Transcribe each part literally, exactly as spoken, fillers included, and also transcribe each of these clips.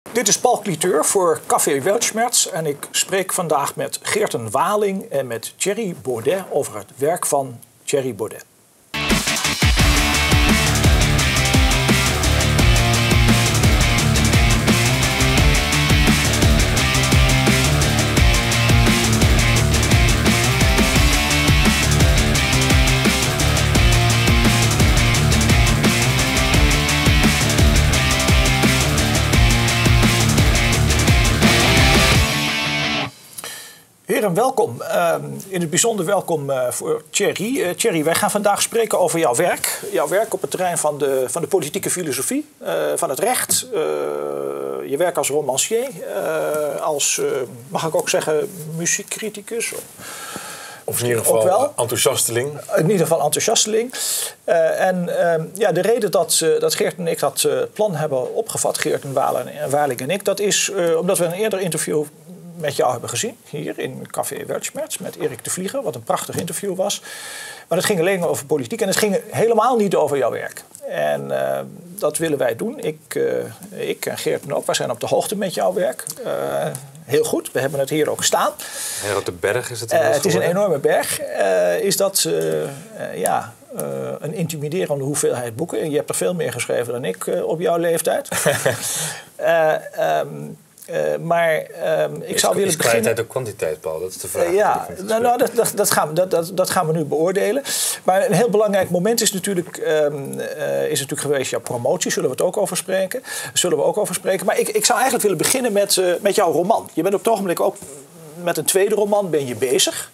Dit is Paul Cliteur voor Café Weltschmerz en ik spreek vandaag met Geerten Waling en met Thierry Baudet over het werk van Thierry Baudet. Heren, welkom. Uh, in het bijzonder welkom uh, voor Thierry. Uh, Thierry, wij gaan vandaag spreken over jouw werk. Jouw werk op het terrein van de, van de politieke filosofie, uh, van het recht. Uh, je werk als romancier, uh, als, uh, mag ik ook zeggen, muziekcriticus? Of in ieder geval wel. enthousiasteling. In ieder geval enthousiasteling. Uh, en uh, ja, de reden dat, uh, dat Geert en ik dat uh, plan hebben opgevat, Geert en Waling en ik, dat is uh, omdat we een eerder interview met jou hebben gezien, hier in Café Weltschmerz, met Erik de Vlieger, wat een prachtig interview was. Maar het ging alleen maar over politiek en het ging helemaal niet over jouw werk. En uh, dat willen wij doen. Ik, uh, ik en Geert ook, wij zijn op de hoogte met jouw werk. Uh, heel goed, we hebben het hier ook staan. Heel op de berg is het. Uh, het is een enorme berg. Uh, is dat uh, uh, ja, uh, een intimiderende hoeveelheid boeken? Je hebt er veel meer geschreven dan ik uh, op jouw leeftijd. uh, um, Uh, maar uh, ik is, zou willen is beginnen... kwaliteit of kwantiteit, Paul? Dat is de vraag. Uh, ja, nou, nou, dat, dat, dat, gaan we, dat, dat gaan we nu beoordelen. Maar een heel belangrijk moment is natuurlijk, um, uh, is natuurlijk geweest jouw promotie. Zullen we het ook over spreken? Zullen we ook over spreken. Maar ik, ik zou eigenlijk willen beginnen met, uh, met jouw roman. Je bent op het ogenblik ook met een tweede roman ben je bezig.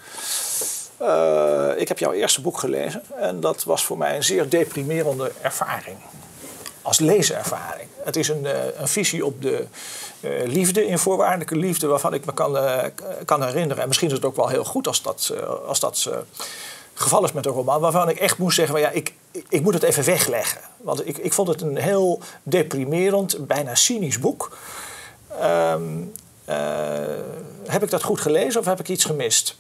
Uh, ik heb jouw eerste boek gelezen. En dat was voor mij een zeer deprimerende ervaring. Als leeservaring. Het is een, uh, een visie op de uh, liefde, in voorwaardelijke liefde, waarvan ik me kan, uh, kan herinneren. En misschien is het ook wel heel goed als dat, uh, als dat uh, geval is met een roman. Waarvan ik echt moest zeggen, well, ja, ik, ik, ik moet het even wegleggen. Want ik, ik vond het een heel deprimerend, bijna cynisch boek. Um, uh, heb ik dat goed gelezen of heb ik iets gemist?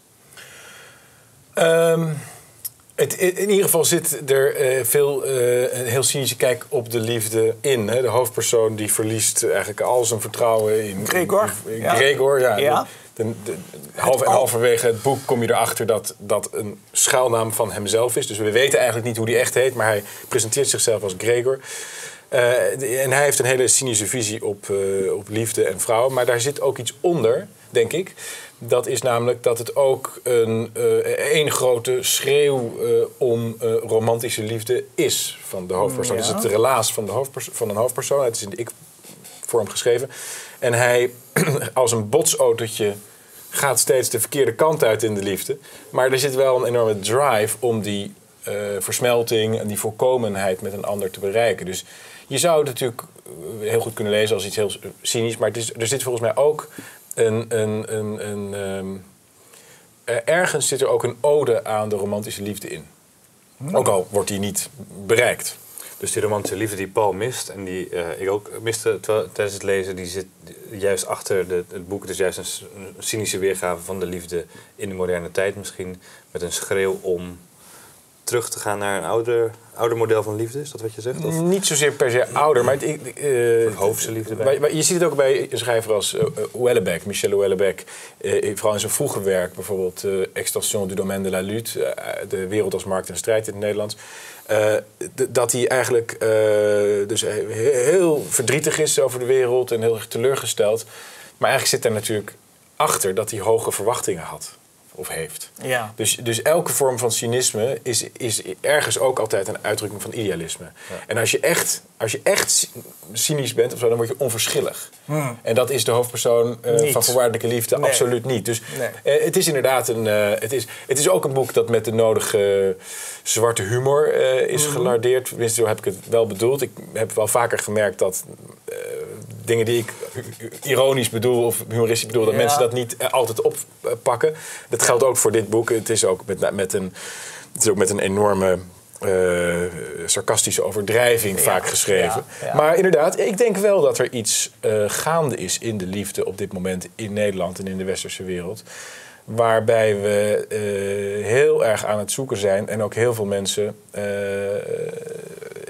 Um... Het, in ieder geval zit er uh, veel uh, een heel cynische kijk op de liefde in. Hè? De hoofdpersoon die verliest eigenlijk al zijn vertrouwen in Gregor. In, in, in Gregor, ja. ja. De, de, de, half, en halverwege het boek kom je erachter dat dat een schuilnaam van hemzelf is. Dus we weten eigenlijk niet hoe die echt heet, maar hij presenteert zichzelf als Gregor. Uh, en hij heeft een hele cynische visie op, uh, op liefde en vrouw. Maar daar zit ook iets onder, denk ik. Dat is namelijk dat het ook een uh, één grote schreeuw uh, om uh, romantische liefde is van de hoofdpersoon. Ja. Dat is het relaas van, de hoofdperso- van een hoofdpersoon. Het is in de ik-vorm geschreven. En hij, als een botsautootje, gaat steeds de verkeerde kant uit in de liefde. Maar er zit wel een enorme drive om die uh, versmelting en die volkomenheid met een ander te bereiken. Dus je zou het natuurlijk heel goed kunnen lezen als iets heel cynisch. Maar het is, er zit volgens mij ook Een, een, een, een, um, ergens zit er ook een ode aan de romantische liefde in. Hmm. Ook al wordt die niet bereikt. Dus die romantische liefde die Paul mist en die uh, ik ook miste tijdens het lezen, die zit juist achter de, het boek. Het is juist een, een cynische weergave van de liefde in de moderne tijd misschien. Met een schreeuw om terug te gaan naar een ouder, ouder model van liefde, is dat wat je zegt? Of? Niet zozeer per se ouder, maar... Het, uh, hoofdse liefde bij. bij. Je ziet het ook bij een schrijver als uh, Houellebecq, Michel Houellebecq. Uh, vooral in zijn vroege werk, bijvoorbeeld uh, Extension du domaine de la lutte, uh, de wereld als markt en strijd in het Nederlands. Uh, d- dat hij eigenlijk uh, dus heel verdrietig is over de wereld en heel erg teleurgesteld. Maar eigenlijk zit daar natuurlijk achter dat hij hoge verwachtingen had. Of heeft. Ja. Dus, dus elke vorm van cynisme is, is ergens ook altijd een uitdrukking van idealisme. Ja. En als je echt, als je echt cynisch bent, of zo, dan word je onverschillig. Hmm. En dat is de hoofdpersoon uh, van Voorwaardelijke Liefde nee. absoluut niet. Dus nee. uh, het is inderdaad een. Uh, het, is, het is ook een boek dat met de nodige uh, zwarte humor uh, is hmm. gelardeerd. Tenminste, zo heb ik het wel bedoeld. Ik heb wel vaker gemerkt dat Uh, dingen die ik ironisch bedoel of humoristisch bedoel, dat ja. mensen dat niet uh, altijd oppakken. Dat geldt ook voor dit boek. Het is ook met, met, een, het is ook met een enorme uh, sarcastische overdrijving ja. vaak geschreven. Ja. Ja. Maar inderdaad, ik denk wel dat er iets uh, gaande is in de liefde op dit moment in Nederland en in de westerse wereld. Waarbij we uh, heel erg aan het zoeken zijn en ook heel veel mensen uh,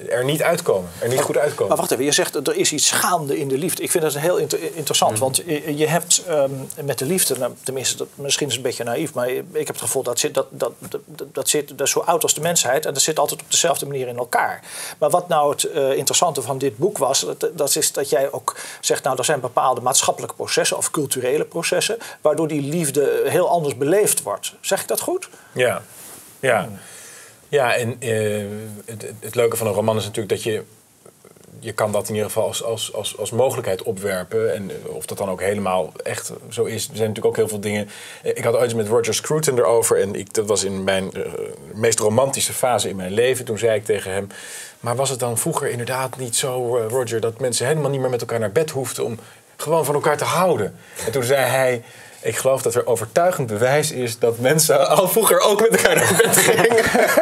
er niet uitkomen. Er niet goed uitkomen. Maar wacht even, je zegt er is iets gaande in de liefde. Ik vind dat heel inter interessant. Mm. Want je, je hebt um, met de liefde, nou, tenminste, dat, misschien is het een beetje naïef, maar ik heb het gevoel dat zit, dat, dat, dat, dat zit dat is zo oud als de mensheid en dat zit altijd op dezelfde manier in elkaar. Maar wat nou het uh, interessante van dit boek was, dat, dat is dat jij ook zegt, nou, er zijn bepaalde maatschappelijke processen of culturele processen, waardoor die liefde heel anders beleefd wordt. Zeg ik dat goed? Ja, ja. Hmm. Ja, en uh, het, het leuke van een roman is natuurlijk dat je... Je kan dat in ieder geval als, als, als, als mogelijkheid opwerpen. En of dat dan ook helemaal echt zo is. Er zijn natuurlijk ook heel veel dingen... Ik had ooit eens met Roger Scruton erover. En ik, dat was in mijn uh, meest romantische fase in mijn leven. Toen zei ik tegen hem... Maar was het dan vroeger inderdaad niet zo, uh, Roger... dat mensen helemaal niet meer met elkaar naar bed hoefden... om gewoon van elkaar te houden? En toen zei hij... Ik geloof dat er overtuigend bewijs is dat mensen al vroeger ook met elkaar naar bed gingen.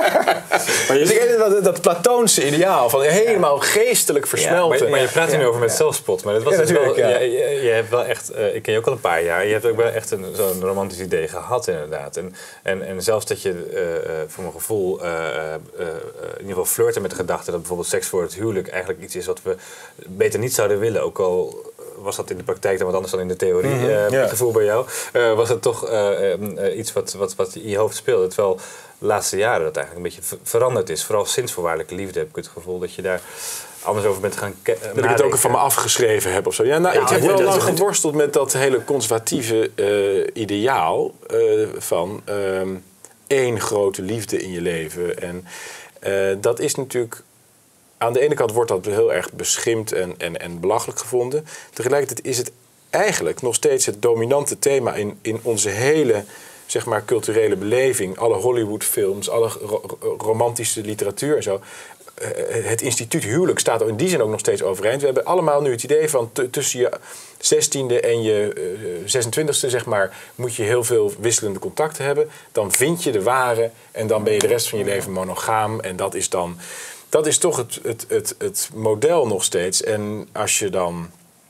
Maar je ziet dat, dat Platoonse ideaal van helemaal geestelijk versmelten. Ja, maar, maar je praat hier ja, nu over met ja. zelfspot. Maar dat was ja, dus wel, ja. je, je, je hebt wel echt, uh, ik ken je ook al een paar jaar. Je hebt ook wel echt een, zo'n romantisch idee gehad inderdaad. En, en, en zelfs dat je uh, voor mijn gevoel uh, uh, uh, in ieder geval flirten met de gedachte dat bijvoorbeeld seks voor het huwelijk eigenlijk iets is wat we beter niet zouden willen. Ook al was dat in de praktijk dan wat anders dan in de theorie, mm-hmm, uh, ja. het gevoel bij jou. Uh, was het toch uh, uh, iets wat, wat, wat in je hoofd speelde. Terwijl de laatste jaren dat eigenlijk een beetje veranderd is. Vooral sinds voorwaardelijke liefde heb ik het gevoel dat je daar anders over bent gaan uh, Dat ik het ook van me afgeschreven heb of zo. Ja, nou, ja, ik heb wel lang geworsteld met dat hele conservatieve uh, ideaal uh, van uh, één grote liefde in je leven. En uh, dat is natuurlijk... Aan de ene kant wordt dat heel erg beschimpt en, en, en belachelijk gevonden. Tegelijkertijd is het eigenlijk nog steeds het dominante thema in, in onze hele, zeg maar, culturele beleving. Alle Hollywoodfilms, alle ro romantische literatuur en zo. Uh, het instituut huwelijk staat in die zin ook nog steeds overeind. We hebben allemaal nu het idee van tussen je zestiende en je uh, zesentwintigste, zeg maar, moet je heel veel wisselende contacten hebben. Dan vind je de ware en dan ben je de rest van je leven monogaam. En dat is dan... Dat is toch het, het, het, het model nog steeds. En als je dan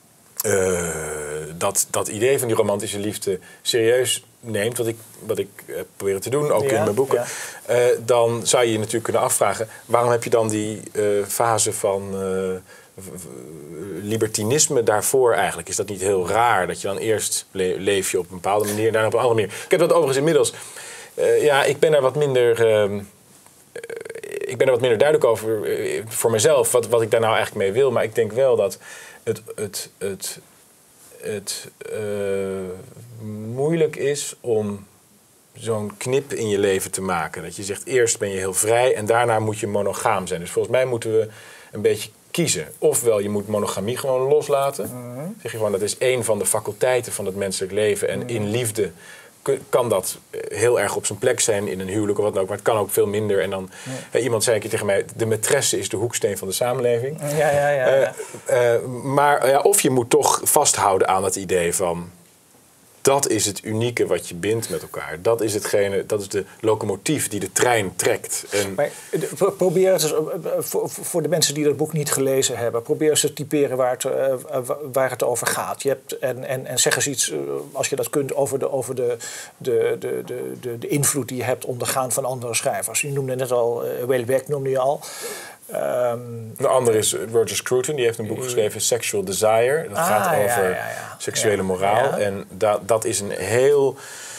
uh, dat, dat idee van die romantische liefde serieus neemt... wat ik, wat ik uh, probeer te doen, ook ja, in mijn boeken... Ja. Uh, dan zou je je natuurlijk kunnen afvragen... waarom heb je dan die uh, fase van uh, libertinisme daarvoor eigenlijk? Is dat niet heel raar? Dat je dan eerst le leef je op een bepaalde manier... en daarna op een andere manier. Ik heb dat overigens inmiddels... Uh, ja, ik ben daar wat minder... Uh, Ik ben er wat minder duidelijk over uh, voor mezelf, wat, wat ik daar nou eigenlijk mee wil. Maar ik denk wel dat het, het, het, het uh, moeilijk is om zo'n knip in je leven te maken. Dat je zegt, eerst ben je heel vrij en daarna moet je monogaam zijn. Dus volgens mij moeten we een beetje kiezen. Ofwel, je moet monogamie gewoon loslaten. Mm-hmm. Zeg je gewoon, dat is één van de faculteiten van het menselijk leven. En mm-hmm. in liefde... kan dat heel erg op zijn plek zijn in een huwelijk of wat dan ook. Maar het kan ook veel minder. En dan, ja. Ja, iemand zei een keer tegen mij... de maîtresse is de hoeksteen van de samenleving. Ja, ja, ja, ja. Uh, uh, maar uh, of je moet toch vasthouden aan het idee van... dat is het unieke wat je bindt met elkaar. Dat is hetgene, dat is de locomotief die de trein trekt. En maar probeer het eens, voor, voor de mensen die dat boek niet gelezen hebben... probeer eens te typeren waar het, waar het over gaat. Je hebt, en, en, en zeg eens iets, als je dat kunt, over de, over de, de, de, de, de invloed die je hebt ondergaan van andere schrijvers. Je noemde net al, uh, Houellebecq noemde je al... Um, de andere is Roger Scruton, die heeft een boek geschreven, Sexual Desire. Dat ah, gaat over ja, ja, ja. seksuele moraal. Ja. En da dat is een heel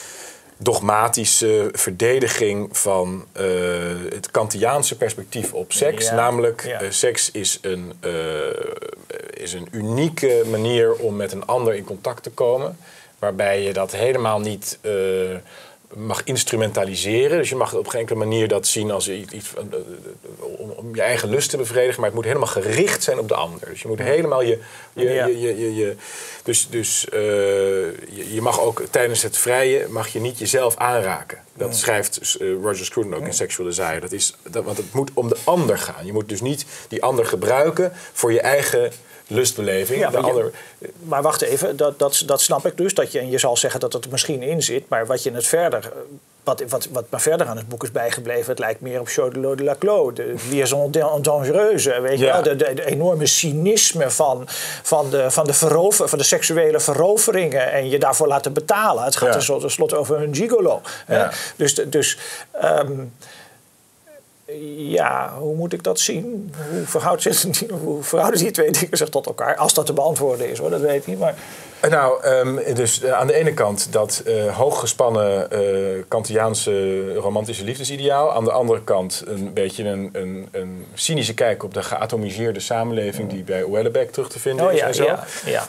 dogmatische verdediging van uh, het Kantiaanse perspectief op seks. Ja, Namelijk, ja. Uh, seks is een, uh, is een unieke manier om met een ander in contact te komen. Waarbij je dat helemaal niet... Uh, mag instrumentaliseren. Dus je mag op geen enkele manier dat zien als iets, iets om, om je eigen lust te bevredigen. Maar het moet helemaal gericht zijn op de ander. Dus je moet helemaal je... je, ja. je, je, je, je dus dus uh, je, je mag ook tijdens het vrije mag je niet jezelf aanraken. Dat ja. schrijft uh, Roger Scruton ook ja. in Sexual Desire. Dat is, dat, want het moet om de ander gaan. Je moet dus niet die ander gebruiken voor je eigen... lustbeleving. Ja, maar, de ander... je, maar wacht even, dat, dat, dat snap ik dus. Dat je, en je zal zeggen dat het er misschien in zit. Maar wat je het verder... Wat, wat, wat maar verder aan het boek is bijgebleven... het lijkt meer op Chodelot de Laclos. De liaison dangereuse. Weet je ja. wel? De, de, de enorme cynisme van, van, de, van, de verover, van de seksuele veroveringen... en je daarvoor laten betalen. Het gaat ja. tenslotte over een gigolo. Ja. Dus... dus um, Ja, hoe moet ik dat zien? Hoe, verhoudt zich, hoe verhouden die twee dingen zich tot elkaar? Als dat te beantwoorden is, hoor, dat weet ik niet. Maar... Nou, um, dus uh, aan de ene kant dat uh, hooggespannen uh, Kantiaanse romantische liefdesideaal. Aan de andere kant een beetje een, een, een cynische kijk op de geatomiseerde samenleving die bij Houellebecq terug te vinden oh, is ja, en zo. Ja, ja.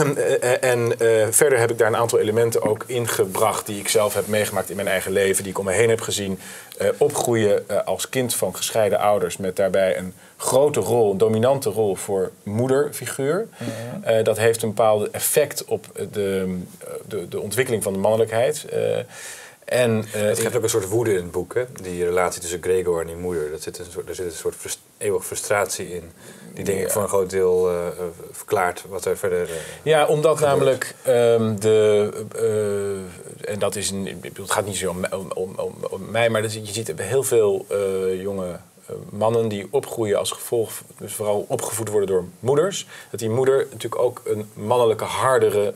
en uh, verder heb ik daar een aantal elementen ook ingebracht die ik zelf heb meegemaakt in mijn eigen leven, die ik om me heen heb gezien. Uh, opgroeien uh, als kind van gescheiden ouders met daarbij een grote rol, een dominante rol voor moederfiguur. Mm-hmm. Uh, dat heeft een bepaald effect op de, de, de ontwikkeling van de mannelijkheid. Uh, en, uh, het geeft ook een soort woede in het boek, hè? Die relatie tussen Gregor en die moeder. Dat zit een soort, er zit een soort frust, eeuwige frustratie in. Die denk ik ja. voor een groot deel uh, verklaart wat er verder uh, Ja, omdat gebeurt. namelijk um, de... Uh, en dat is een... Het gaat niet zo om, om, om, om, om mij, maar dat, je ziet heel veel uh, jonge uh, mannen die opgroeien als gevolg... dus vooral opgevoed worden door moeders. Dat die moeder natuurlijk ook een mannelijke, hardere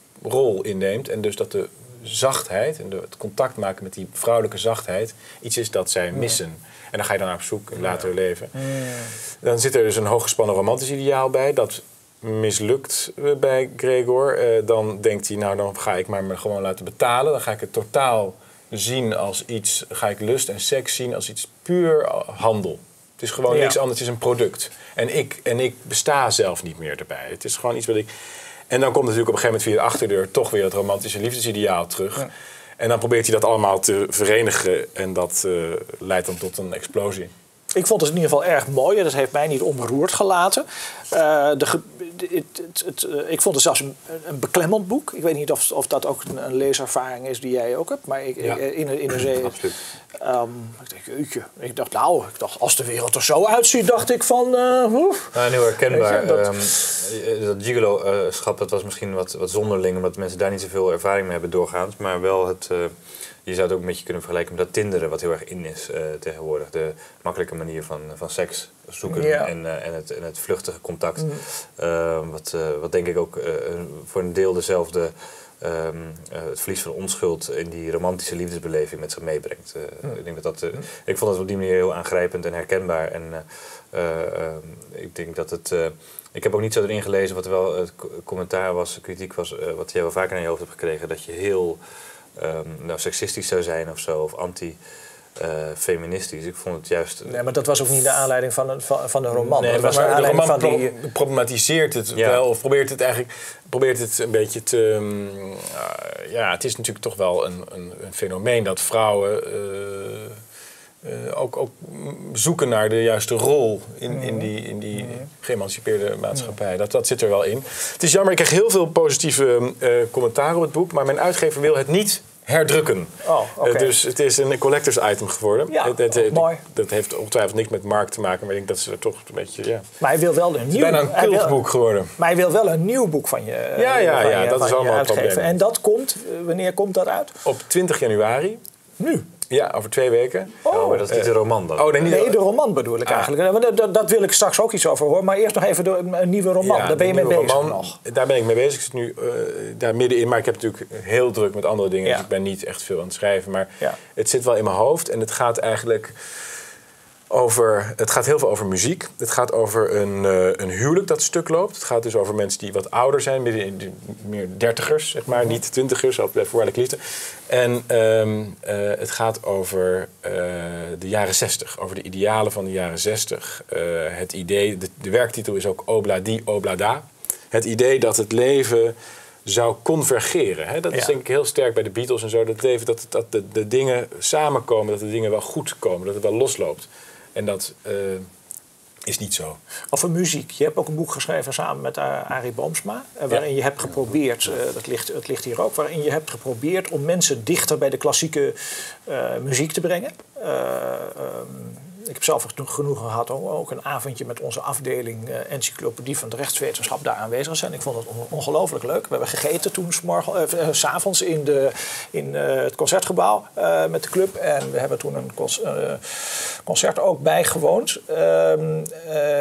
rol inneemt. En dus dat de zachtheid en de, het contact maken met die vrouwelijke zachtheid iets is dat zij missen. Ja. En dan ga je dan naar op zoek in later ja. leven. Ja. Dan zit er dus een hooggespannen romantisch ideaal bij. Dat mislukt bij Gregor. Uh, dan denkt hij, nou dan ga ik maar me gewoon laten betalen. Dan ga ik het totaal zien als iets... ga ik lust en seks zien als iets puur handel. Het is gewoon ja. niks anders, het is een product. En ik, en ik besta zelf niet meer erbij. Het is gewoon iets wat ik... En dan komt natuurlijk op een gegeven moment via de achterdeur toch weer het romantische liefdesideaal terug. Ja. En dan probeert hij dat allemaal te verenigen en dat uh, leidt dan tot een explosie. Ik vond het in ieder geval erg mooi. Dat heeft mij niet onberoerd gelaten. Uh, de, het, het, het, uh, ik vond het zelfs een, een beklemmend boek. Ik weet niet of, of dat ook een, een leeservaring is die jij ook hebt. Maar ik, ja. in, in de zee... Absoluut. Um, ik dacht, jeetje. Ik dacht, nou, ik dacht, als de wereld er zo uitziet, dacht ik van... Uh, nou, heel herkenbaar. Je, dat, um, dat gigolo-schap, dat was misschien wat, wat zonderling... omdat mensen daar niet zoveel ervaring mee hebben doorgaans. Maar wel het... Uh, je zou het ook een beetje kunnen vergelijken met dat tinderen... wat heel erg in is uh, tegenwoordig. De makkelijke manier van, van seks zoeken ja. en, uh, en, het, en het vluchtige contact. Mm. Uh, wat, uh, wat denk ik ook uh, voor een deel dezelfde... Um, uh, het verlies van onschuld in die romantische liefdesbeleving met zich meebrengt. Uh, mm. Ik denk dat dat, uh, ik vond het op die manier heel aangrijpend en herkenbaar. En uh, uh, uh, ik denk dat het... Uh, ik heb ook niet zo erin gelezen wat er wel het commentaar was, kritiek was... Uh, wat jij wel vaker naar je hoofd hebt gekregen... dat je heel um, nou, seksistisch zou zijn of zo, of anti... Uh, feministisch. Ik vond het juist... Nee, maar dat was ook niet de aanleiding van, een, van, van de roman. Nee, dat was maar de roman van pro- die... problematiseert het ja. wel, of probeert het eigenlijk probeert het een beetje te... Um, uh, ja, het is natuurlijk toch wel een, een, een fenomeen dat vrouwen uh, uh, ook, ook zoeken naar de juiste rol in, in die, in die geëmancipeerde maatschappij. Dat, dat zit er wel in. Het is jammer, ik krijg heel veel positieve uh, commentaren op het boek, maar mijn uitgever wil het niet herdrukken. Oh, okay. uh, dus het is een collectors item geworden. Ja, het, het, het, mooi. Dat heeft ongetwijfeld niks met markt te maken, maar ik denk dat ze er toch een beetje... Ja. Maar hij wil wel een nieuw... Het is bijna een cultboek geworden. Maar hij wil wel een nieuw boek van je Ja, ja, van ja je, dat van is allemaal het uitgeven. probleem. En dat komt... Wanneer komt dat uit? Op twintig januari. Nu? Ja, over twee weken. Oh, oh maar dat is niet de roman dan? Oh, nee, niet nee, de roman bedoel ik ah. eigenlijk. Dat, dat wil ik straks ook iets over horen. Maar eerst nog even de, een nieuwe roman. Ja, daar ben je mee bezig roman, nog. Daar ben ik mee bezig. Ik zit nu uh, daar middenin. Maar ik heb natuurlijk heel druk met andere dingen. Ja. Dus ik ben niet echt veel aan het schrijven. Maar ja. het zit wel in mijn hoofd. En het gaat eigenlijk... Over, het gaat heel veel over muziek. Het gaat over een, uh, een huwelijk dat stuk loopt. Het gaat dus over mensen die wat ouder zijn, meer, meer dertigers, zeg maar, mm-hmm. niet twintigers, of bij voorwaardelijk liefde. En um, uh, het gaat over uh, de jaren zestig, over de idealen van de jaren zestig. Uh, het idee, de, de werktitel is ook Obla di, Obla da. Het idee dat het leven zou convergeren. Hè? Dat is ja. denk ik heel sterk bij de Beatles en zo. Dat het leven, dat, dat de, de dingen samenkomen, dat de dingen wel goed komen, dat het wel losloopt. En dat uh, is niet zo. Over muziek. Je hebt ook een boek geschreven samen met uh, Arie Boomsma. Uh, waarin ja. je hebt geprobeerd, uh, dat ligt, het ligt hier ook... waarin je hebt geprobeerd om mensen dichter bij de klassieke uh, muziek te brengen. Uh, um, ik heb zelf genoeg gehad om ook een avondje met onze afdeling uh, encyclopedie van de rechtswetenschap daar aanwezig zijn. Ik vond het on- ongelooflijk leuk. We hebben gegeten toen 's morgen, uh, 's avonds in, de, in uh, het concertgebouw uh, met de club. En we hebben toen een concert, uh, concert ook bijgewoond. Uh, uh,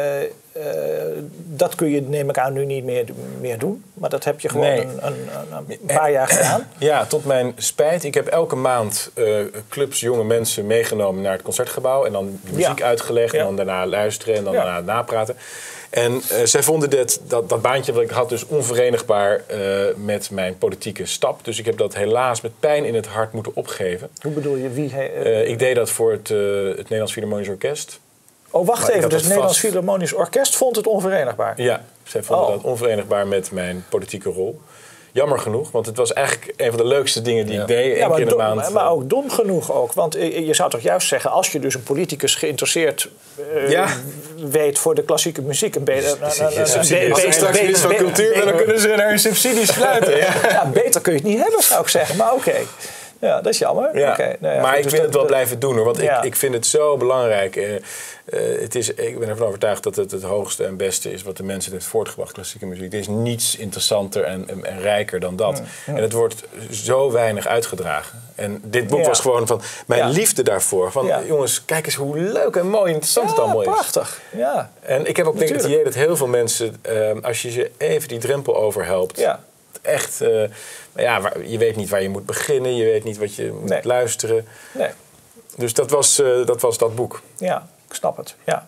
uh, dat kun je, neem ik aan, nu niet meer, meer doen. Maar dat heb je gewoon Nee. een, een, een paar jaar gedaan. Ja, tot mijn spijt. Ik heb elke maand uh, clubs jonge mensen meegenomen naar het Concertgebouw. En dan de muziek Ja. uitgelegd. Ja. En dan daarna luisteren en dan Ja. daarna napraten. En uh, zij vonden dit, dat, dat baantje wat ik had dus onverenigbaar uh, met mijn politieke stap. Dus ik heb dat helaas met pijn in het hart moeten opgeven. Hoe bedoel je? Wie he, uh, Uh, ik deed dat voor het, uh, het Nederlands Philharmonisch Orkest. oh, wacht maar ik even. had Dus dat het Nederlands vast. Philharmonisch Orkest vond het onverenigbaar? Ja, zij vonden Oh. dat onverenigbaar met mijn politieke rol. Jammer genoeg, want het was eigenlijk een van de leukste dingen die Ja. ik deed. Ja, Eén maar, keer in de dom, maand. maar ook dom genoeg ook. Want je je zou toch juist zeggen, als je dus een politicus geïnteresseerd uh, Ja. weet voor de klassieke muziek... Een beter, Precies, een- een- een- subsidie. een- Als ik beter- straks beter- minister van beter- Cultuur ben, dan kunnen ze naar hun subsidies sluiten. Ja. Ja, beter kun je het niet hebben, zou ik zeggen. Maar oké. Ja, dat is jammer. Ja. Oké, nou ja, maar goed, ik dus wil dat- het wel dat- blijven doen hoor, want Ja. ik, ik vind het zo belangrijk. Uh, uh, het is, ik ben ervan overtuigd dat het het hoogste en beste is wat de mensen heeft voortgebracht, klassieke muziek. Er is niets interessanter en, en, en rijker dan dat. Mm, mm. En het wordt zo weinig uitgedragen. En dit boek Ja. was gewoon van mijn Ja. liefde daarvoor. Van Ja. jongens, kijk eens hoe leuk en mooi en interessant het allemaal is. prachtig. Ja. En ik heb ook denk ik het Natuurlijk. idee dat heel veel mensen, uh, als je ze even die drempel overhelpt, Ja. echt, uh, ja, waar, je weet niet waar je moet beginnen, je weet niet wat je moet Nee. luisteren. Nee. Dus dat was, uh, dat was dat boek. Ja, ik snap het. Ja.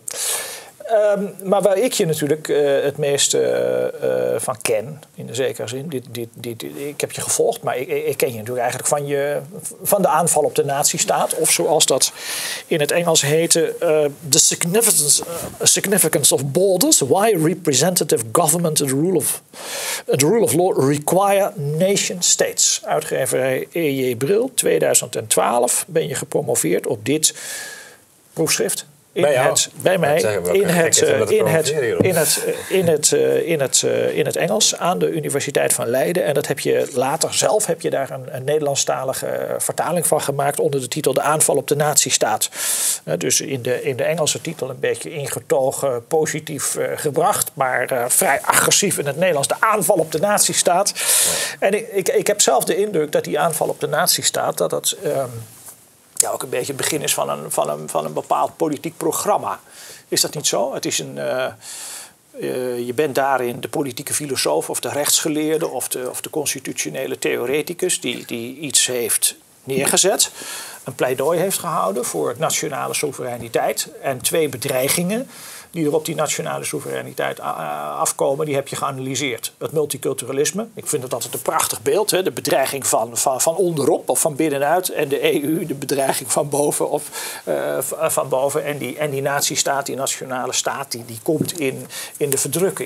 Um, maar waar ik je natuurlijk uh, het meeste uh, van ken, in de zekere zin, dit, dit, dit, ik heb je gevolgd, maar ik, ik ken je natuurlijk eigenlijk van, je, van de aanval op de nazistaat, of zoals dat in het Engels heette, uh, The significance, uh, significance of Borders, Why Representative Government and the Rule of, uh, the rule of Law Require Nation States. Uitgeverij E J Bril, tweeduizend twaalf ben je gepromoveerd op dit proefschrift. In bij, het, bij mij, in het, in het, in het, in het, in het, in het Engels aan de Universiteit van Leiden. En dat heb je later zelf, heb je daar een, een Nederlandstalige vertaling van gemaakt onder de titel De aanval op de nazistaat. Uh, dus in de, in de Engelse titel een beetje ingetogen, positief uh, gebracht, maar uh, vrij agressief in het Nederlands. De aanval op de nazistaat. Ja. En ik, ik, ik heb zelf de indruk dat die aanval op de nazistaat, dat dat... Um, ja, ook een beetje het begin is van een, van, een, van een bepaald politiek programma. Is dat niet zo? Het is een, uh, uh, je bent daarin de politieke filosoof of de rechtsgeleerde of de, of de constitutionele theoreticus die, die iets heeft neergezet. Een pleidooi heeft gehouden voor nationale soevereiniteit. En twee bedreigingen die er op die nationale soevereiniteit afkomen, die heb je geanalyseerd. Het multiculturalisme, ik vind het altijd een prachtig beeld. Hè? De bedreiging van, van, van onderop of van binnenuit. En de E U, de bedreiging van boven. Of, uh, van boven. En die, en die nazistaat, die nationale staat, die, die komt in, in de verdrukking.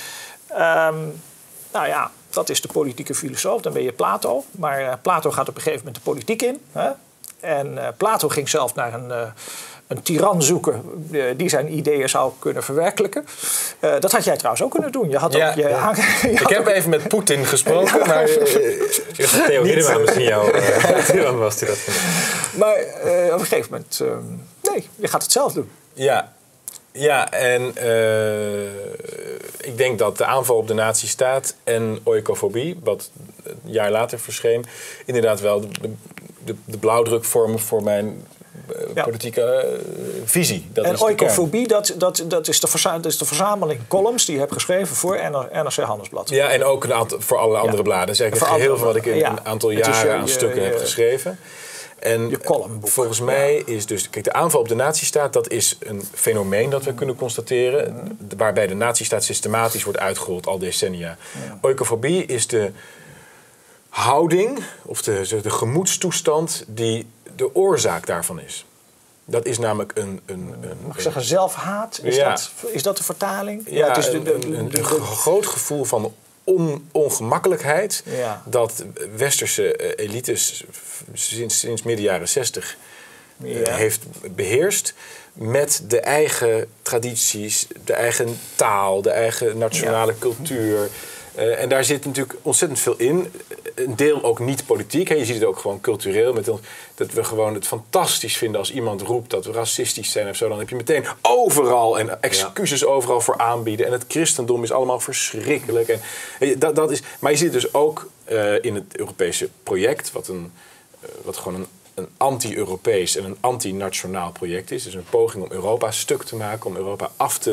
Um, nou ja, dat is de politieke filosoof. Dan ben je Plato. Maar uh, Plato gaat op een gegeven moment de politiek in. Hè? En uh, Plato ging zelf naar een... Uh, een tiran zoeken uh, die zijn ideeën zou kunnen verwerkelijken. Uh, dat had jij trouwens ook kunnen doen. Je had ja, ook, je, ja. aan, je ik heb ook... even met Poetin gesproken. Ja, maar, uh, Theo Hiddema misschien jouw uh, tiran was die dat. Maar uh, op een gegeven moment... Uh, nee, je gaat het zelf doen. Ja, ja en uh, ik denk dat de aanval op de nazistaat en oikofobie, wat een jaar later verscheen, inderdaad wel de, de, de blauwdruk vormen voor mijn... Ja. politieke uh, visie. Dat en is oikofobie, dat, dat, dat, is de verza- dat is de verzameling columns die je hebt geschreven voor N R C Handelsblad. Ja, en ook een aantal, voor alle andere ja. bladen. Dat is eigenlijk het geheel van wat ik in ja. een aantal jaren je, aan je, stukken je, heb geschreven. En je columnboek. Volgens mij ja. is dus... Kijk, de aanval op de nazistaat, dat is een fenomeen dat we kunnen constateren. Mm. Waarbij de nazistaat systematisch wordt uitgerold al decennia. Ja. Oikofobie is de houding, of de, de gemoedstoestand die de oorzaak daarvan is. Dat is namelijk een... een, een Mag ik zeggen zelfhaat? Is, ja. dat, is dat de vertaling? Ja, ja het is de, de, de, een, een, een groot gevoel van on, ongemakkelijkheid. Ja. Dat westerse elites sinds, sinds midden jaren zestig ja. uh, heeft beheerst. Met de eigen tradities, de eigen taal, de eigen nationale ja. cultuur... Uh, en daar zit natuurlijk ontzettend veel in. Een deel ook niet politiek. Hè. Je ziet het ook gewoon cultureel. Met ons, dat we gewoon het fantastisch vinden als iemand roept dat we racistisch zijn of zo. Dan heb je meteen overal en excuses ja. overal voor aanbieden. En het christendom is allemaal verschrikkelijk. En, dat, dat is, maar je ziet het dus ook uh, in het Europese project. Wat, een, uh, wat gewoon een, een anti-Europees en een anti-nationaal project is. Dus een poging om Europa stuk te maken. Om Europa af te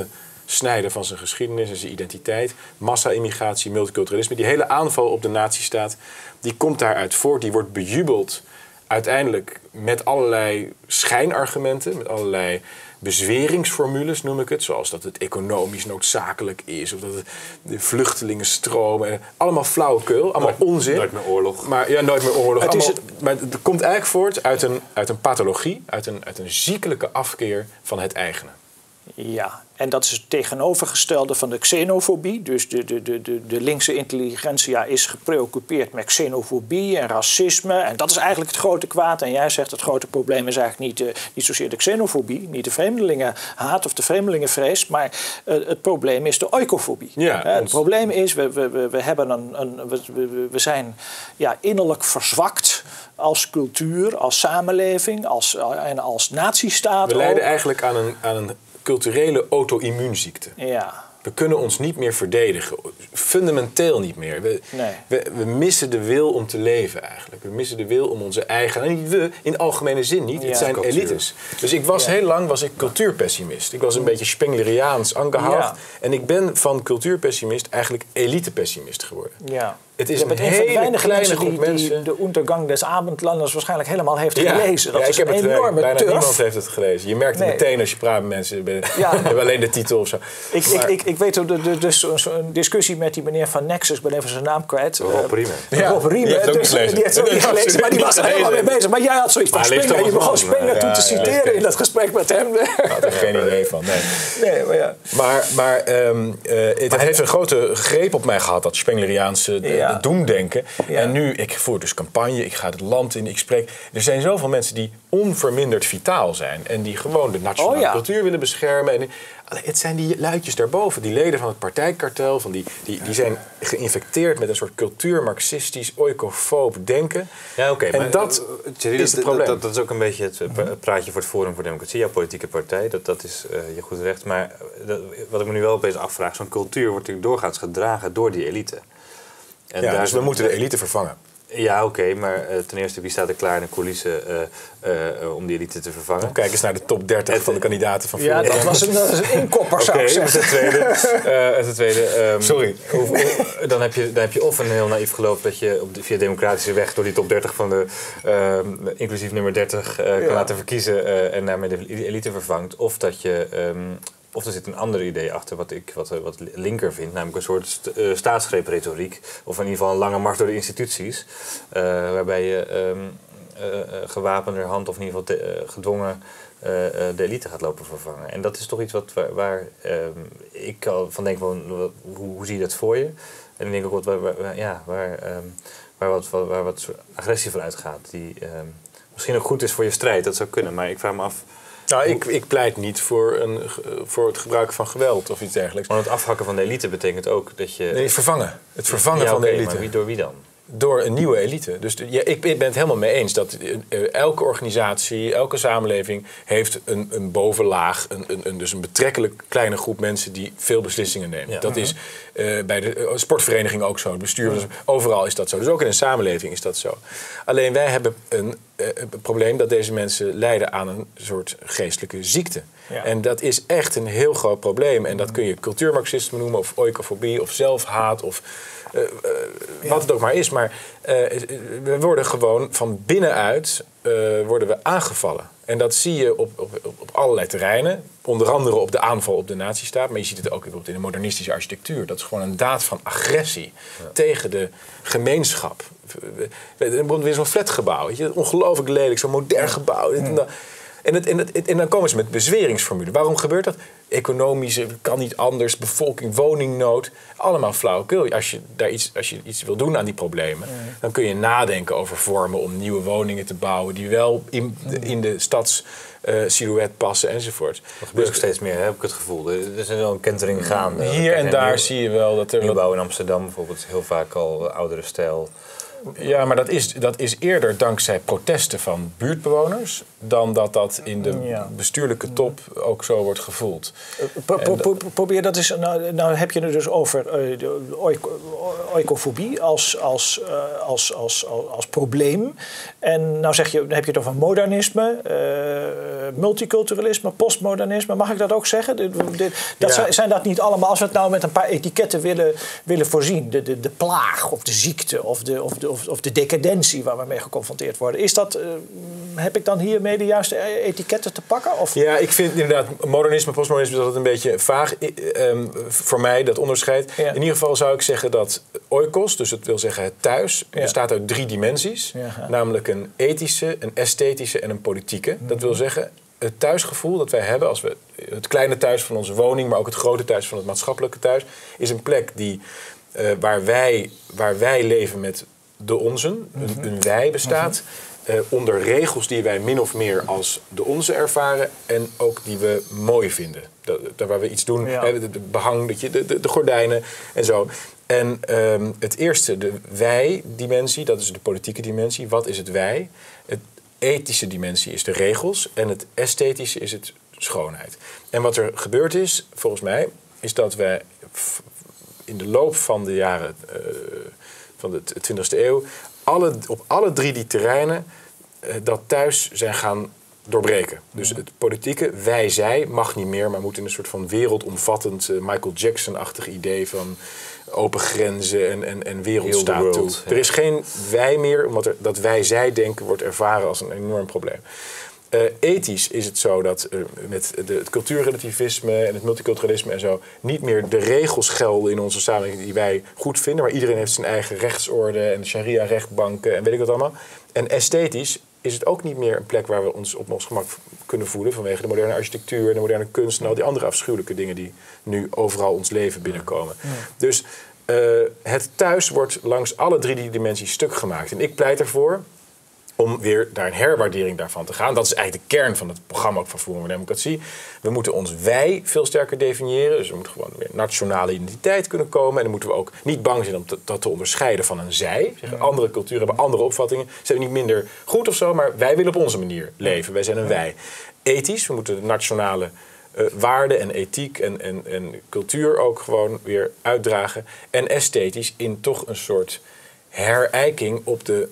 snijden van zijn geschiedenis en zijn identiteit. Massa-immigratie, multiculturalisme. Die hele aanval op de nazistaat, die komt daaruit voort. Die wordt bejubeld uiteindelijk met allerlei schijnargumenten, met allerlei bezweringsformules noem ik het. Zoals dat het economisch noodzakelijk is. Of dat het de vluchtelingen stromen. Allemaal flauwekul. Allemaal nooit, onzin. Nooit meer oorlog. Maar, ja, nooit meer oorlog. Het is allemaal, het... Maar het komt eigenlijk voort uit een, uit een pathologie. Uit een, uit een ziekelijke afkeer van het eigene. Ja, en dat is het tegenovergestelde van de xenofobie. Dus de, de, de, de, de linkse intelligentsia is gepreoccupeerd met xenofobie en racisme. En dat is eigenlijk het grote kwaad. En jij zegt het grote probleem is eigenlijk niet, uh, niet zozeer de xenofobie, niet de vreemdelingenhaat of de vreemdelingenvrees. Maar uh, het probleem is de oikofobie. Ja, uh, het ons... probleem is, we, we, we, we, hebben een, een, we, we, we zijn ja, innerlijk verzwakt als cultuur, als samenleving als, uh, en als natiestaat. We lijden ook. eigenlijk aan een... Aan een culturele auto-immuunziekte. Ja. We kunnen ons niet meer verdedigen. Fundamenteel niet meer. We, Nee. we, we missen de wil om te leven eigenlijk. We missen de wil om onze eigen... En niet we, in algemene zin niet. Ja. Het zijn Cultuur. elites. Dus ik was Ja. heel lang was ik cultuurpessimist. Ik was een beetje Spengleriaans angehaucht. Ja. En ik ben van cultuurpessimist eigenlijk elitepessimist geworden. Ja. Het is Je een bent een van de hele weinige kleine mensen groep die, die mensen. de Untergang des Abendlandes waarschijnlijk helemaal heeft Ja. gelezen. Dat Ja, is ik heb een het, enorme bijna turf. niemand heeft het gelezen. Je merkt het Nee. meteen als je praat met mensen. Je Ja. hebt alleen de titel of zo. Ik, Maar- ik, ik, ik weet ook, de, de, dus zo'n zo discussie met die meneer van Nexus, ik ben even zijn naam kwijt. Rob Eh, Riemen. Ja, Rob Riemen, die heeft het ook dus, niet gelezen. die heeft het ook niet Nee, gelezen, maar die was er absoluut helemaal mee niet bezig. Maar jij had zoiets van Maar hij leest Springer, je Thomas begon Mann, Springer ja, toen te ja, citeren leest in dat gesprek met hem. Ik had er geen idee van. Nee. Nee, maar ja. Maar, maar um, uh, het heeft een grote greep op mij gehad, dat Spengleriaanse uh, Ja. doemdenken. Ja. En nu, ik voer dus campagne, ik ga het land in, ik spreek. Er zijn zoveel mensen die onverminderd vitaal zijn. En die gewoon de nationale Oh ja. cultuur willen beschermen. En, allee, het zijn die luidjes daarboven, die leden van het partijkartel. Van die, die, die zijn geïnfecteerd met een soort cultuur-marxistisch, oikofoob denken. Ja, oké. En maar dat uh, Thierry, is het probleem. Dat, dat is ook een beetje het pra- praatje voor het Forum voor Democratie, jouw politieke partij. Dat, dat is uh, je goed recht. Maar uh, dat, wat ik me nu wel opeens afvraag, zo'n cultuur wordt natuurlijk doorgaans gedragen door die elite. En ja, daar dus we moeten de elite vervangen. Ja, oké, okay, maar uh, ten eerste, wie staat er klaar in de coulissen uh, uh, uh, om die elite te vervangen? Kijk eens naar de top dertig Het, van de kandidaten van Ja, Forum. dat was een, dat was een inkopper, zou Oké, ik okay, zeggen. ten tweede, uh, ten tweede um, Sorry. Hoe, hoe, dan, heb je, dan heb je of een heel naïef geloof dat je op de, via democratische weg door die top dertig van de, uh, inclusief nummer dertig, uh, kan Ja. laten verkiezen uh, en daarmee de elite vervangt. Of dat je... Um, Of er zit een ander idee achter wat ik wat, wat linker vind. Namelijk een soort st uh, staatsgreepretoriek. Of in ieder geval een lange mars door de instituties. Uh, waarbij je um, uh, uh, gewapenderhand of in ieder geval te, uh, gedwongen uh, uh, de elite gaat lopen vervangen. En dat is toch iets wat, waar, waar um, ik al van denk, van, hoe, hoe zie je dat voor je? En ik denk ook wat, waar, waar, ja, waar, um, waar, wat, waar, waar wat agressie van uitgaat. Die um, misschien ook goed is voor je strijd. Dat zou kunnen. Maar ik vraag me af... Nou, ik, ik pleit niet voor, een, voor het gebruik van geweld of iets dergelijks. Want het afhakken van de elite betekent ook dat je... Nee, het vervangen. Het vervangen ja, van okay, de elite. Maar wie, door wie dan? Door een nieuwe elite. Dus de, ja, ik ben het helemaal mee eens dat uh, elke organisatie, elke samenleving heeft een, een bovenlaag, een, een, een, dus een betrekkelijk kleine groep mensen die veel beslissingen nemen. Ja. Dat is uh, bij de uh, sportvereniging ook zo, het bestuur, dus overal is dat zo. Dus ook in een samenleving is dat zo. Alleen wij hebben een, uh, een probleem dat deze mensen lijden aan een soort geestelijke ziekte. Ja. En dat is echt een heel groot probleem. En dat kun je cultuurmarxisme noemen, of oikofobie, of zelfhaat, of uh, uh, ja. wat het ook maar is. Maar uh, we worden gewoon van binnenuit uh, worden we aangevallen. En dat zie je op, op, op allerlei terreinen. Onder andere op de aanval op de nazistaat. Maar je ziet het ook bijvoorbeeld in de modernistische architectuur. Dat is gewoon een daad van agressie ja. tegen de gemeenschap. Er wordt weer zo'n flatgebouw. Weet je? Ongelooflijk lelijk, zo'n modern gebouw. Ja. En, het, en, het, en dan komen ze met bezweringsformules. Waarom gebeurt dat? Economische, kan niet anders, bevolking, woningnood. Allemaal flauwekul. Als je, daar iets, als je iets wil doen aan die problemen, ja. dan kun je nadenken over vormen om nieuwe woningen te bouwen die wel in, in de stads uh, silhouet passen enzovoort. Dat gebeurt ook steeds meer, hè, heb ik het gevoel. Er is wel een kentering gaande. Hier en daar nieuw, zie je wel dat er... Nieuwbouw in Amsterdam bijvoorbeeld, heel vaak al uh, oudere stijl. Ja, maar dat is, dat is eerder dankzij protesten van buurtbewoners dan dat dat in de ja. bestuurlijke top ook zo wordt gevoeld. Pro, pro, pro, probeer dat eens. Nou, nou heb je het dus over uh, de oikofobie als, als, uh, als, als, als, als probleem. En nou zeg je, dan heb je het over modernisme, uh, multiculturalisme, postmodernisme. Mag ik dat ook zeggen? De, de, dat Ja. zijn, zijn dat niet allemaal, als we het nou met een paar etiketten willen, willen voorzien. De, de, de plaag of de ziekte of de, of, de, of, of de decadentie waar we mee geconfronteerd worden. Is dat, uh, heb ik dan hiermee de juiste etiketten te pakken? Of? Ja, ik vind inderdaad modernisme, postmodernisme is altijd een beetje vaag um, voor mij, dat onderscheid. Ja. In ieder geval zou ik zeggen dat oikos, dus dat wil zeggen het thuis, Ja. bestaat uit drie dimensies. Ja. Namelijk een ethische, een esthetische en een politieke. Mm. Dat wil zeggen, het thuisgevoel dat wij hebben, als we het kleine thuis van onze woning, maar ook het grote thuis van het maatschappelijke thuis, is een plek die, uh, waar, wij, waar wij leven met de onzen, Mm-hmm. een, een wij bestaat. Uh, onder regels die wij min of meer als de onze ervaren en ook die we mooi vinden. Dat, daar waar we iets doen, Ja. hè, de, de behang, dat je, de, de, de gordijnen en zo. En um, het eerste, de wij-dimensie, dat is de politieke dimensie. Wat is het wij? Het ethische dimensie is de regels en het esthetische is het schoonheid. En wat er gebeurd is, volgens mij, is dat wij in de loop van de jaren uh, van de twintigste eeuw alle, op alle drie die terreinen uh, dat thuis zijn gaan doorbreken. Dus het politieke wij-zij mag niet meer, maar moet in een soort van wereldomvattend uh, Michael Jackson-achtig idee van open grenzen en, en, en wereldstaat toe. Ja. Er is geen wij meer, omdat er, dat wij-zij-denken wordt ervaren als een enorm probleem. Uh, ethisch is het zo dat uh, met de, het cultuurrelativisme en het multiculturalisme en zo niet meer de regels gelden in onze samenleving die wij goed vinden, maar iedereen heeft zijn eigen rechtsorde en sharia-rechtbanken en weet ik wat allemaal. En esthetisch is het ook niet meer een plek waar we ons op ons gemak kunnen voelen vanwege de moderne architectuur, de moderne kunst en al die andere afschuwelijke dingen die nu overal ons leven binnenkomen. Ja. Dus uh, het thuis wordt langs alle drie die dimensies stuk gemaakt. En ik pleit ervoor om weer naar een herwaardering daarvan te gaan. Dat is eigenlijk de kern van het programma ook van Forum voor Democratie. We moeten ons wij veel sterker definiëren. Dus er moet gewoon weer nationale identiteit kunnen komen. En dan moeten we ook niet bang zijn om te, dat te onderscheiden van een zij. Zeggen, andere culturen hebben andere opvattingen. Ze zijn niet minder goed of zo, maar wij willen op onze manier leven. Wij zijn een wij. Ethisch, we moeten de nationale uh, waarden en ethiek en, en, en cultuur ook gewoon weer uitdragen. En esthetisch in toch een soort herijking op de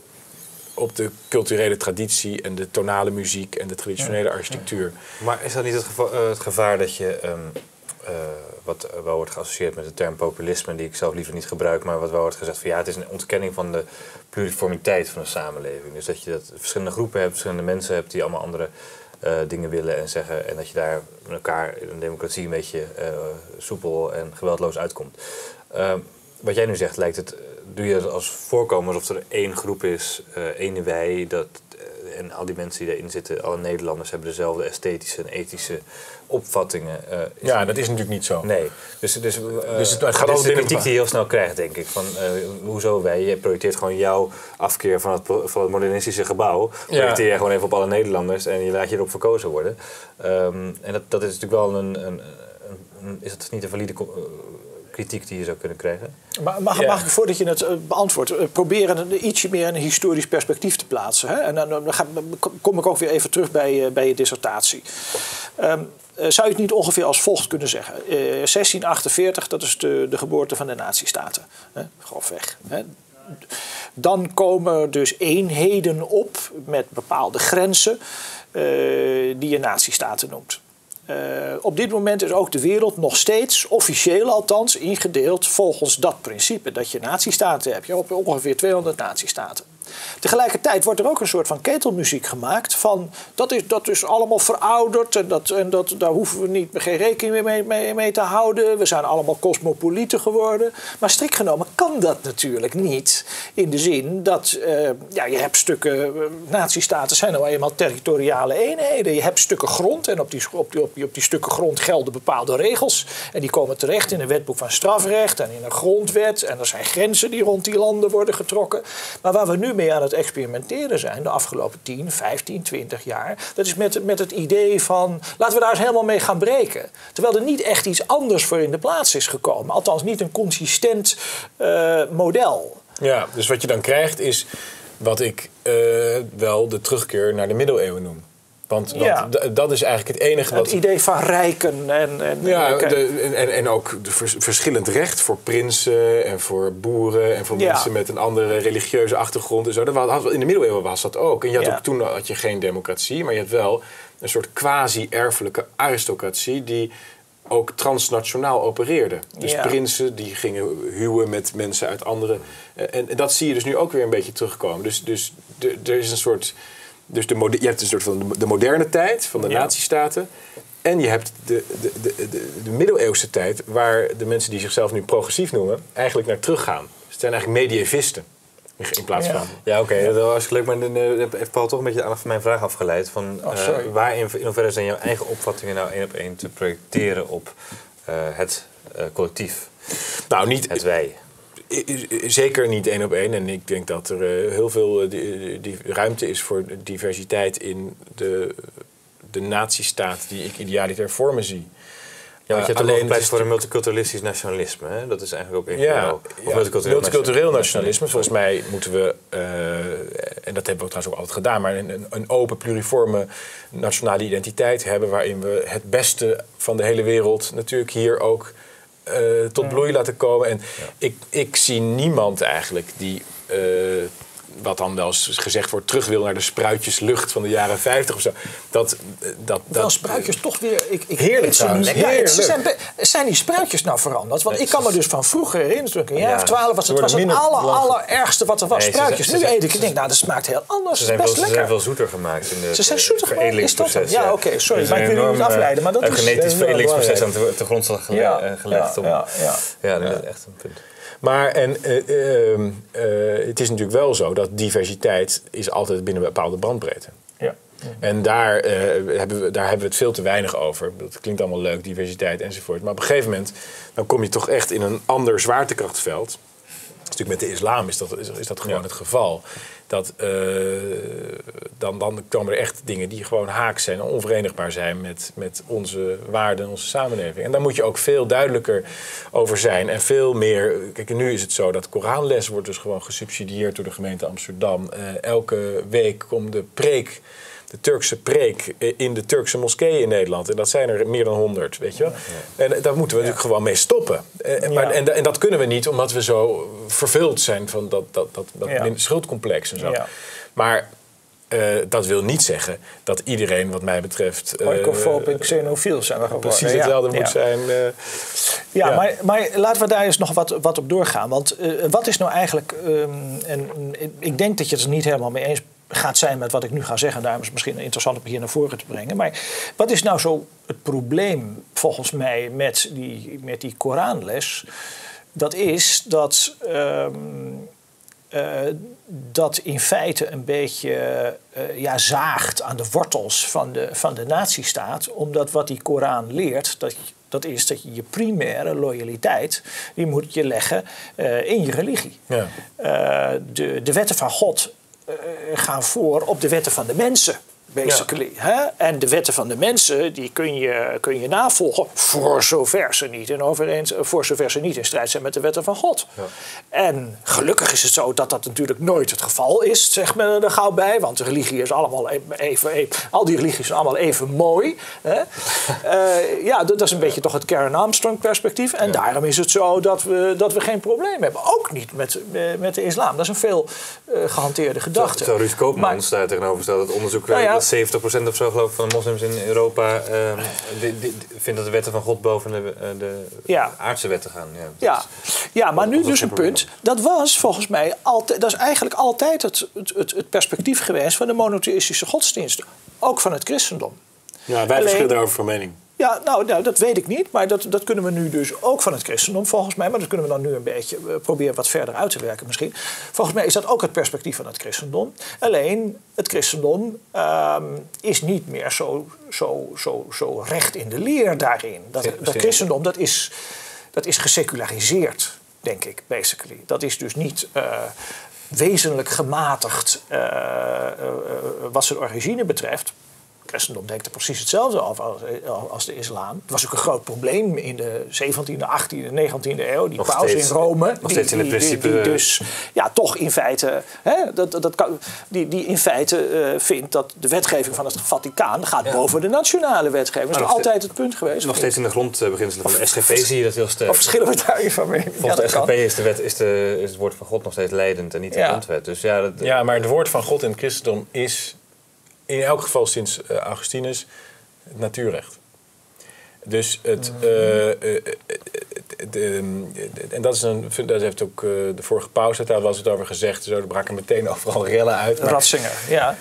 op de culturele traditie en de tonale muziek en de traditionele architectuur. Maar is dat niet het gevaar, uh, het gevaar dat je, um, uh, wat uh, wel wordt geassocieerd met de term populisme, die ik zelf liever niet gebruik, maar wat wel wordt gezegd van ja, het is een ontkenning van de pluriformiteit van de samenleving. Dus dat je dat verschillende groepen hebt, verschillende mensen hebt die allemaal andere uh, dingen willen en zeggen en dat je daar met elkaar in een democratie een beetje uh, soepel en geweldloos uitkomt. Uh, wat jij nu zegt, lijkt het, doe je het als voorkomen alsof er één groep is, uh, één wij, dat, uh, en al die mensen die daarin zitten, alle Nederlanders hebben dezelfde esthetische en ethische opvattingen. Uh, ja, dat is natuurlijk niet zo. Nee. Dus, dus, uh, dus het gaat gaat is de binnen kritiek die je heel snel krijgt, denk ik. Van, uh, hoezo wij? Je projecteert gewoon jouw afkeer van het, van het modernistische gebouw. Projecteer je gewoon even op alle Nederlanders en je laat je erop verkozen worden. Um, en dat, dat is natuurlijk wel een, een, een, een... Is dat niet een valide uh, kritiek die je zou kunnen krijgen? Maar mag, ja. mag ik, voordat je het uh, beantwoordt, uh, proberen een, ietsje meer in een historisch perspectief te plaatsen? Hè? En dan, dan, ga, dan kom ik ook weer even terug bij, uh, bij je dissertatie. Um, uh, zou je het niet ongeveer als volgt kunnen zeggen? Uh, zestien achtenveertig, dat is de, de geboorte van de nazistaten. Hè? Grofweg. Hè? Dan komen dus eenheden op met bepaalde grenzen uh, die je nazistaten noemt. Uh, op dit moment is ook de wereld nog steeds, officieel althans, ingedeeld volgens dat principe. Dat je nazistaten hebt. Je hebt ongeveer tweehonderd nazistaten. Tegelijkertijd wordt er ook een soort van ketelmuziek gemaakt van dat is, dat is allemaal verouderd en, dat, en dat, daar hoeven we niet, geen rekening mee, mee, mee te houden. We zijn allemaal cosmopolieten geworden. Maar strikt genomen kan dat natuurlijk niet in de zin dat uh, ja, je hebt stukken, uh, nazistaten zijn nou eenmaal territoriale eenheden. Je hebt stukken grond en op die, op, die, op, die, op die stukken grond gelden bepaalde regels. En die komen terecht in een wetboek van strafrecht en in een grondwet. En er zijn grenzen die rond die landen worden getrokken. Maar waar we nu mee aan het experimenteren zijn de afgelopen tien, vijftien, twintig jaar. Dat is met, met het idee van laten we daar eens helemaal mee gaan breken. Terwijl er niet echt iets anders voor in de plaats is gekomen. Althans niet een consistent uh, model. Ja, dus wat je dan krijgt is wat ik uh, wel de terugkeer naar de middeleeuwen noem. Want, Ja. want d- dat is eigenlijk het enige wat... Het idee van rijken en... en Ja, en- de, en, en ook de vers- verschillend recht voor prinsen en voor boeren en voor Ja. mensen met een andere religieuze achtergrond en zo. Dat was, in de middeleeuwen was dat ook. En je had Ja. ook toen had je geen democratie, maar je had wel een soort quasi-erfelijke aristocratie die ook transnationaal opereerde. Dus Ja. prinsen die gingen huwen met mensen uit andere... En, en dat zie je dus nu ook weer een beetje terugkomen. Dus, dus de- er is een soort... Dus de mode- je hebt een soort van de moderne tijd van de Ja. nazistaten. En je hebt de, de, de, de, de middeleeuwse tijd, waar de mensen die zichzelf nu progressief noemen, eigenlijk naar teruggaan. Dus het zijn eigenlijk medievisten. In plaats Ja. van. Ja, oké, dat was hartstikke leuk. Maar dan uh, heeft Paul toch een beetje de aandacht van mijn vraag afgeleid. Van, Oh, uh, sorry. waar in, in hoeverre zijn jouw eigen opvattingen nou één op één te projecteren op uh, het uh, collectief, Nou, niet, het wij? I- I- Zeker niet één op één. En ik denk dat er uh, heel veel uh, die, die ruimte is voor diversiteit in de, de nazistaat die ik idealiter voor me zie. Ja, want je hebt Uh, alleen alleen gepleit het is voor een multiculturalistisch nationalisme. Hè? Dat is eigenlijk ook een Ja, van ja. multicultureel, multicultureel nationalisme. Volgens mij moeten we, uh, en dat hebben we trouwens ook altijd gedaan, maar een, een open, pluriforme nationale identiteit hebben waarin we het beste van de hele wereld natuurlijk hier ook uh, tot bloei laten komen. En ja. ik, ik zie niemand eigenlijk die... Uh, wat dan wel eens gezegd wordt, terug wil naar de spruitjeslucht van de jaren vijftig of zo. Dat, dat, Wel dat, spruitjes toch weer... Ik, ik Heerlijk weet ze trouwens, niet. Ja, het- heerlijk. ze zijn, be- zijn die spruitjes nou veranderd? Want Nee, ik kan me ze- dus van vroeger herinneren, toen ik een jaar Ja, of twaalf was, ze het was het worden aller, minder blank. allerergste wat er was, Nee, ze spruitjes. zijn- Nu ze- eet ik ze- en denk, nou, dat smaakt heel anders. Ze Het zijn, is best veel, ze lekker. zijn veel zoeter gemaakt in de Ze zijn zoeter gemaakt? Is dat hem? veredelingsproces. Ja, oké, sorry, Er maar ik is wil een u niet enorm, afleiden, maar dat een is- genetisch dat is wel veredelingsproces aan belangrijk. de, de grondslag gele- Ja, eh, gelegd. ja, om, ja, ja. ja, nee, dat is echt een punt. Maar en, uh, uh, uh, het is natuurlijk wel zo dat diversiteit is altijd binnen een bepaalde bandbreedte. Ja. En daar, uh, hebben we, daar hebben we het veel te weinig over. Dat klinkt allemaal leuk, diversiteit enzovoort. Maar op een gegeven moment dan kom je toch echt in een ander zwaartekrachtveld. Natuurlijk met de islam is dat, is, is dat gewoon Ja. het geval. Dat, uh, dan, dan komen er echt dingen die gewoon haaks zijn en onverenigbaar zijn met, met onze waarden en onze samenleving. En daar moet je ook veel duidelijker over zijn. En veel meer. Kijk, nu is het zo dat Koranles wordt dus gewoon gesubsidieerd door de gemeente Amsterdam. Uh, elke week komt de preek. De Turkse preek in de Turkse moskeeën in Nederland. En dat zijn er meer dan honderd, weet je wel. Ja. En daar moeten we natuurlijk gewoon mee stoppen. En, maar, Ja. en, en dat kunnen we niet omdat we zo vervuld zijn van dat, dat, dat, dat Ja. schuldcomplex en zo. Ja. Maar uh, dat wil niet zeggen dat iedereen wat mij betreft... Uh, Oikofoob en xenofiel zijn we geworden. precies hetzelfde ja. moet ja. zijn. Uh, Ja, ja. Maar, maar laten we daar eens nog wat, wat op doorgaan. Want uh, wat is nou eigenlijk... Um, en, ik denk dat je het er niet helemaal mee eens gaat zijn met wat ik nu ga zeggen. Daarom is het misschien interessant om hier naar voren te brengen. Maar wat is nou zo het probleem volgens mij met die, met die Koranles? Dat is dat... Um, Uh, dat in feite een beetje uh, ja, zaagt aan de wortels van de, van de nazistaat. Omdat wat die Koran leert, dat, dat is dat je je primaire loyaliteit... die moet je leggen uh, in je religie. Ja. Uh, de, de wetten van God uh, gaan voor op de wetten van de mensen. Basically. Ja. Hè? En de wetten van de mensen die kun je, kun je navolgen voor zover ze niet in overeens, voor zover ze niet in strijd zijn met de wetten van God. Ja. En gelukkig is het zo dat dat natuurlijk nooit het geval is, zegt men er gauw bij, want de religie is allemaal even, even, even al die religies zijn allemaal even mooi. Hè? uh, ja, dat is een beetje toch het Karen Armstrong perspectief. En ja. daarom is het zo dat we, dat we geen probleem hebben. Ook niet met, met de islam. Dat is een veel uh, gehanteerde gedachte. Zo, Ruud Koopman daar tegenover staat het onderzoek. Nou ja, zeventig procent of zo geloof ik van de moslims in Europa uh, die, die, vindt dat de wetten van God boven de, de ja. aardse wetten gaan. Ja, ja. ja maar nu dus een punt. Dat was volgens mij altijd, dat is eigenlijk altijd het, het, het, het perspectief geweest van de monotheïstische godsdiensten. Ook van het christendom. Ja, wij verschillen daarover van mening. Ja, nou, nou, dat weet ik niet. Maar dat, dat kunnen we nu dus ook van het christendom, volgens mij. Maar dat kunnen we dan nu een beetje uh, proberen wat verder uit te werken misschien. Volgens mij is dat ook het perspectief van het christendom. Alleen, het christendom uh, is niet meer zo, zo, zo, zo recht in de leer daarin. Dat, dat christendom, dat is, dat is geseculariseerd, denk ik, basically. Dat is dus niet... Uh, wezenlijk gematigd uh, uh, uh, wat zijn origine betreft. christendom denkt er precies hetzelfde over als, als de islam. Het was ook een groot probleem in de zeventiende, achttiende, negentiende eeuw. Die nog paus steeds, in Rome. Nog steeds die, in het principe. Die, die, die dus ja, toch in feite... Hè, dat, dat kan, die, die in feite uh, vindt dat de wetgeving van het Vaticaan gaat ja. boven de nationale wetgeving. Dat is nog altijd het punt geweest. Nog steeds in de grondbeginselen van de S G P zie je dat heel sterk. Of verschillen we daarin van mee? Volgens ja, de S G P is, de wet, is, de, is het woord van God nog steeds leidend en niet de ja. grondwet. Dus ja, dat, ja, maar het woord van God in het christendom is in elk geval sinds uh, Augustinus het natuurrecht. Dus het... Uh, uh, uh, de, en dat is een... Dat heeft ook uh, de vorige paus, daar was het over gezegd. Zo, er braken meteen overal rellen uit. Maar, Ratzinger, ja.